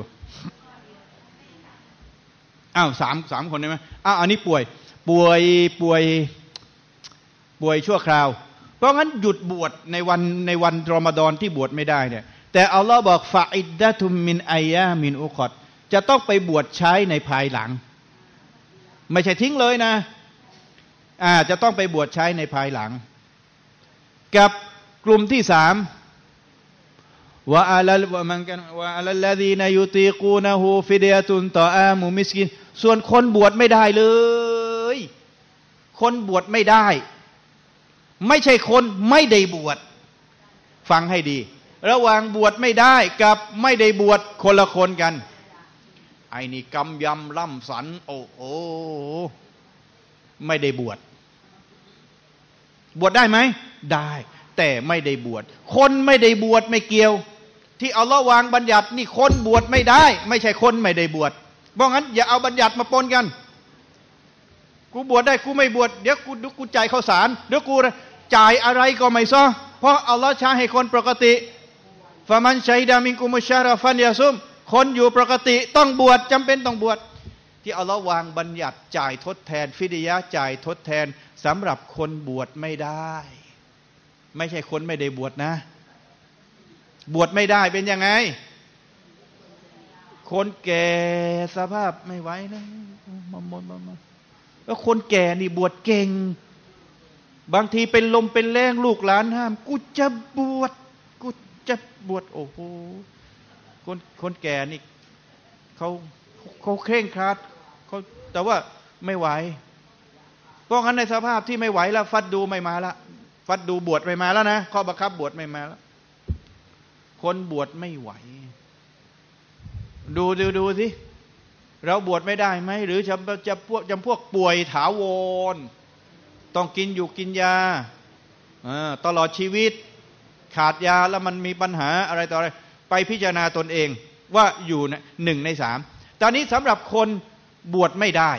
อ้าวสามสามคนได้ไหมอ้าวอันนี้ป่วยป่วยป่วยป่วยชั่วคราวเพราะงั้นหยุดบวชในวันในวันรอมฎอนที่บวชไม่ได้เนี่ยแต่อัลลอฮ์บอกฟาอิดดะตุมมินอัยยามินอุกอดจะต้องไปบวชใช้ในภายหลังไม่ใช่ทิ้งเลยนะอ่าจะต้องไปบวชใช้ในภายหลังกับกลุ่มที่สามว่าอัลลมันกันว่าอัลลดีนยุตีกูนะฮูฟิเดียตุนต่ออามูมิสกินส่วนคนบวชไม่ได้เลยคนบวชไม่ได้ไม่ใช่คนไม่ได้บวชฟังให้ดีระหว่างบวชไม่ได้กับไม่ได้บวชคนละคนกันไอ้นี่กำยำล่ำสันโอ้โหไม่ได้บวชบวชได้ไหมได้แต่ไม่ได้บวชคนไม่ได้บวชไม่เกี่ยวที่อัลลอฮ์วางบัญญัตินี่คนบวชไม่ได้ไม่ใช่คนไม่ได้บวชเพราะงั้นอย่าเอาบัญญัติมาปนกันกูบวชได้กูไม่บวชเดี๋ยวกูดูกูจ่ายข้าวสารเดี๋ยวกูจ่ายอะไรก็ไม่ซ้อเพราะอัลลอฮ์ใช้ให้คนปกติฟะมันชัยดามินกุมุชาราฟันยาซุมคนอยู่ปกติต้องบวชจำเป็นต้องบวชที่อัลลอฮ์วางบัญญัติจ่ายทดแทนฟิดยะห์จ่ายทดแทนสำหรับคนบวชไม่ได้ไม่ใช่คนไม่ได้บวชนะบวชไม่ได้เป็นยังไงคนแก่สภาพไม่ไหวนะมาหมดมามาแล้วคนแก่นี่บวชเก่งบางทีเป็นลมเป็นแรงลูกหลานห้ามกูจะบวชกูจะบวชโอ้โหคนคนแก่นี่เขาเขาเคร่งครัดเขาแต่ว่าไม่ไหวเพราะงั้นในสภาพที่ไม่ไหวแล้วฟัดดูไม่มาละฟัดดูบวชไม่มาแล้วนะข้อบังคับบวชไม่มาแล้วคนบวชไม่ไหวดูดูดูสิเราบวชไม่ได้ไหมหรือจะจะพวกจำพวกป่วยถาวรต้องกินอยู่กินยาตลอดชีวิตขาดยาแล้วมันมีปัญหาอะไรต่ออะไรไปพิจารณาตนเองว่าอยู่หนึ่งในสามตอนนี้สำหรับคนบวชไม่ได้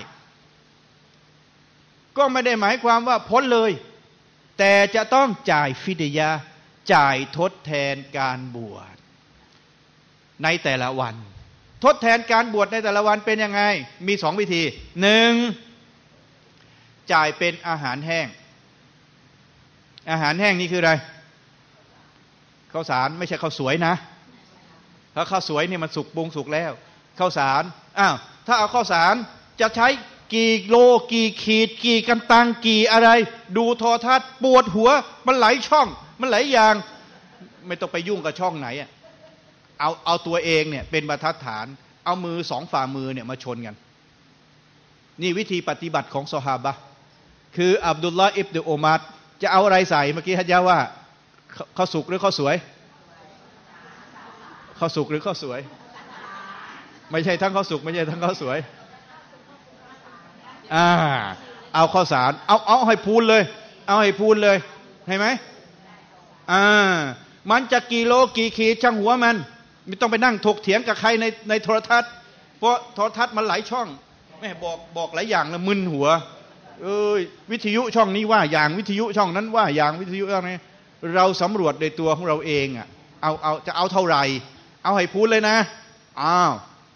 ก็ไม่ได้หมายความว่าพ้นเลยแต่จะต้องจ่ายฟิดยะห์จ่ายทดแทนการบวชในแต่ละวันทดแทนการบวชในแต่ละวันเป็นยังไงมีสองวิธีหนึ่งจ่ายเป็นอาหารแห้งอาหารแห้งนี่คืออะไรข้าวสารไม่ใช่ข้าวสวยนะถ้าข้าวสวยนี่มันสุกปรุงสุกแล้วข้าวสารอ้าวถ้าเอาข้าวสารจะใช้กี่โลกี่ขีดกี่กันตังกี่อะไรดูโทรทัศน์ปวดหัวมันไหลช่องมันไหลอย่างไม่ต้องไปยุ่งกับช่องไหนอ่ะเอาเอาตัวเองเนี่ยเป็นบรรทัดฐานเอามือสองฝ่ามือเนี่ยมาชนกันนี่วิธีปฏิบัติของซอฮาบะห์คืออับดุลลาห์อิบนุอุมัรจะเอาอะไรใส่เมื่อกี้ฮัจญะว่าข้าวสุกหรือข้าวสวยข้าวสุกหรือข้าวสวยไม่ใช่ทั้งข้าวสุกไม่ใช่ทั้งข้าวสวยอ่าเอาข้าวสารเอาเอาให้พูนเลยเอาให้พูนเลยเห็นไหมอ่ามันจะกี่โลกี่ขีดช่างหัวมันไม่ต้องไปนั่งถกเถียงกับใครในในโทรทัศน์เพราะโทรทัศน์มันหลายช่องแม่บอกบอกหลายอย่างแล้วมึนหัวเอ้ยวิทยุช่องนี้ว่าอย่างวิทยุช่องนั้นว่าอย่างวิทยุอะไรเราสำรวจโดยตัวของเราเองอ่ะเอาเอาจะเอาเท่าไหร่เอาให้พูดเลยนะอ้าว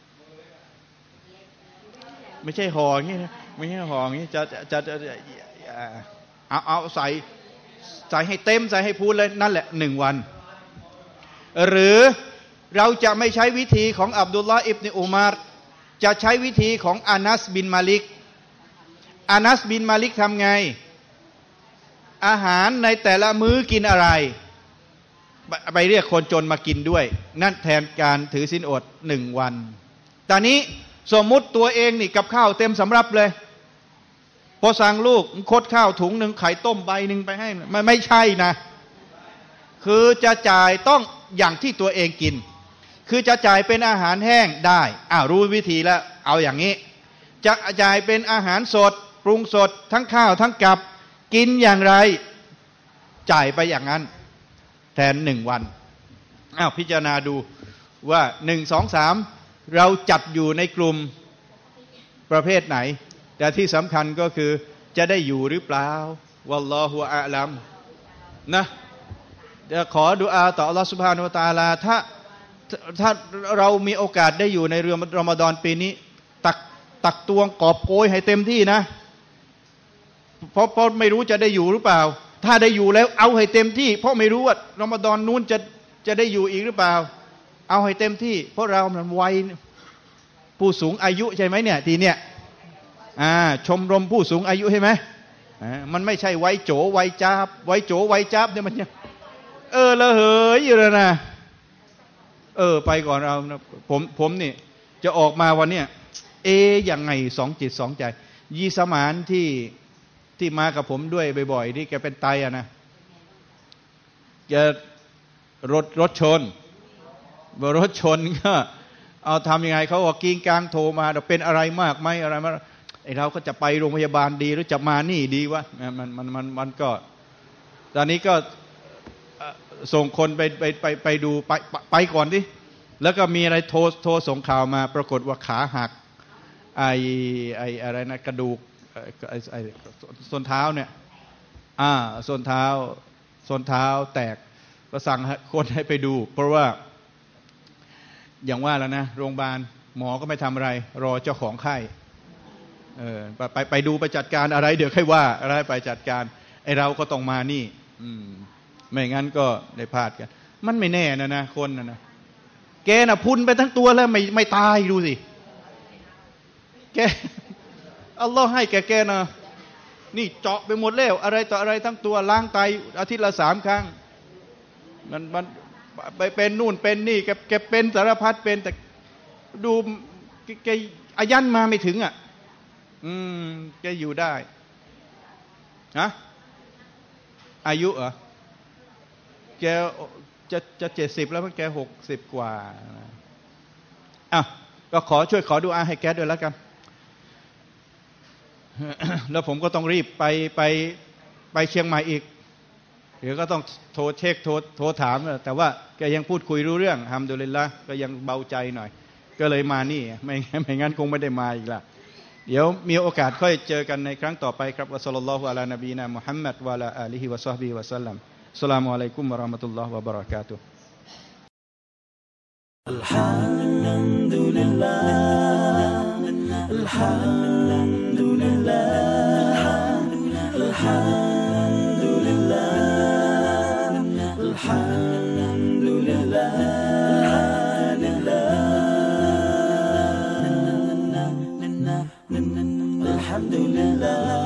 ไม่ใช่ห่ออย่างนี้นะไม่ใช่ห่ออย่างนี้จะจะจะเอาเอาใส่ใส่ให้เต็มใส่ให้พูดเลยนั่นแหละหนึ่งวันหรือเราจะไม่ใช้วิธีของอับดุลลาห์อิบนุอุมัรจะใช้วิธีของอานัสบินมาลิกอานัสบินมาลิกทำไงอาหารในแต่ละมื้อกินอะไรไปเรียกคนจนมากินด้วยนั่นแทนการถือศีลอดหนึ่งวันตอนนี้สมมุติตัวเองนี่กับข้าวเต็มสำรับเลยพอสั่งลูกคดข้าวถุงหนึ่งไข่ต้มใบหนึ่งไปให้ไม่ไม่ใช่นะคือจะจ่ายต้องอย่างที่ตัวเองกินคือจะจ่ายเป็นอาหารแห้งได้อ้าวรู้วิธีแล้วเอาอย่างนี้จะจ่ายเป็นอาหารสดปรุงสดทั้งข้าวทั้งกับกินอย่างไรจ่ายไปอย่างนั้นแทนหนึ่งวันอ้าวพิจารณาดูว่าหนึ่งสองสามเราจัดอยู่ในกลุ่มประเภทไหนแต่ที่สำคัญก็คือจะได้อยู่หรือเปล่าวัลลอฮุอาลัมนะจะขอดุอาต่ออัลลอฮฺซุบฮานะฮูวะตะอาลาถ้าถ้าเรามีโอกาสได้อยู่ในเดือนรอมฎอนปีนี้ตักตักตวงกอบโกยให้เต็มที่นะเพราะเพราะไม่รู้จะได้อยู่หรือเปล่าถ้าได้อยู่แล้วเอาให้เต็มที่เพราะไม่รู้ว่ารอมฎอนนู้นจะจะได้อยู่อีกหรือเปล่าเอาให้เต็มที่เพราะเรามันวัยผู้สูงอายุใช่ไหมเนี่ยทีเนี้ยอ่าชมรมผู้สูงอายุใช่ไหมอ่ามันไม่ใช่ไว้โจไว้จับไว้โจไว้จับเนี่ยมันยังเออละเหยอยู่แล้วนะเออไปก่อนเรานะผมผมนี่จะออกมาวันเนี้ยเอยังไงสองจิตสองใจยีสมานที่ที่มากับผมด้วยบ่อยๆที่แกเป็นไตอะนะแกรถรถชนรถชนก็เอาทำยังไงเขาบอกกิ้งกลางโทรมาเป็นอะไรมากไหมอะไรมาไอเราก็จะไปโรงพยาบาลดีหรือจะมานี่ดีวะมันมันมันมันก็ตอนนี้ก็ส่งคนไปไปไปไปดูไปไปก่อนดิแล้วก็มีอะไรโทรโทรส่งข่าวมาปรากฏว่าขาหักไอไออะไรนะกระดูกไอไอส้นเท้าเนี่ยอ่าส้นเท้าส้นเท้าแตกก็สั่งคนให้ไปดู เพราะว่าอย่างว่าแล้วนะโรงพยาบาลหมอก็ไม่ทำอะไรรอเจ้าของไข้เออไปไปดูไปจัดการอะไรเดี๋ยวค่อยว่าอะไรไปจัดการไอเราก็ต้องมานี่อืมไม่งั้นก็ได้พลาดกันมันไม่แน่นะนะคนนะนะแกน่ะพุนไปทั้งตัวแล้วไม่ไม่ตายดูสิแกอัลลอฮ์ให้แกแกนะนี่เจาะไปหมดแล้วอะไรต่ออะไรทั้งตัวล้างไตอาทิตย์ละสามครั้งมันมันไปเป็นนู่นเป็นนี่แกแกเป็นสารพัดเป็นแต่ดูแกอายันมาไม่ถึงอ่ะอืมแกอยู่ได้ฮะอายุเหรอแกจะจะเจ็ดสิบแล้วมันแกหกสิบกว่าอ่ะก็ขอช่วยขอดูอาให้แกด้วยแล้วกัน แล้วผมก็ต้องรีบไปไปไปเชียงใหม่อีกเดี๋ยวก็ต้องโทรเช็คโทรโทรถามแต่ว่าแกยังพูดคุยรู้เรื่องฮัมดุลิลละห์ก็ยังเบาใจหน่อยก็เลยมานี่ไม่ไม่งั้นคงไม่ได้มาอีกละเดี๋ยวมีโอกาสค่อยเจอกันในครั้งต่อไปครับวะศ็อลลัลลอฮุอะลานบีนะมุฮัมมัดวะอะลาอาลิฮิวะศอฮบิฮิวะซัลลัมอัสสลามุอะลัยกุมวะเราะห์มะตุลลอฮ์วะบะเราะกาตุฮ์อัลฮัมดุลิลลาห์อัลฮัมดุลิลลาห์อัลฮัมดุลิลลาห์อัลฮัมดุลิลลาห์ลิลลาห์อัลฮัมดุลิลลาห์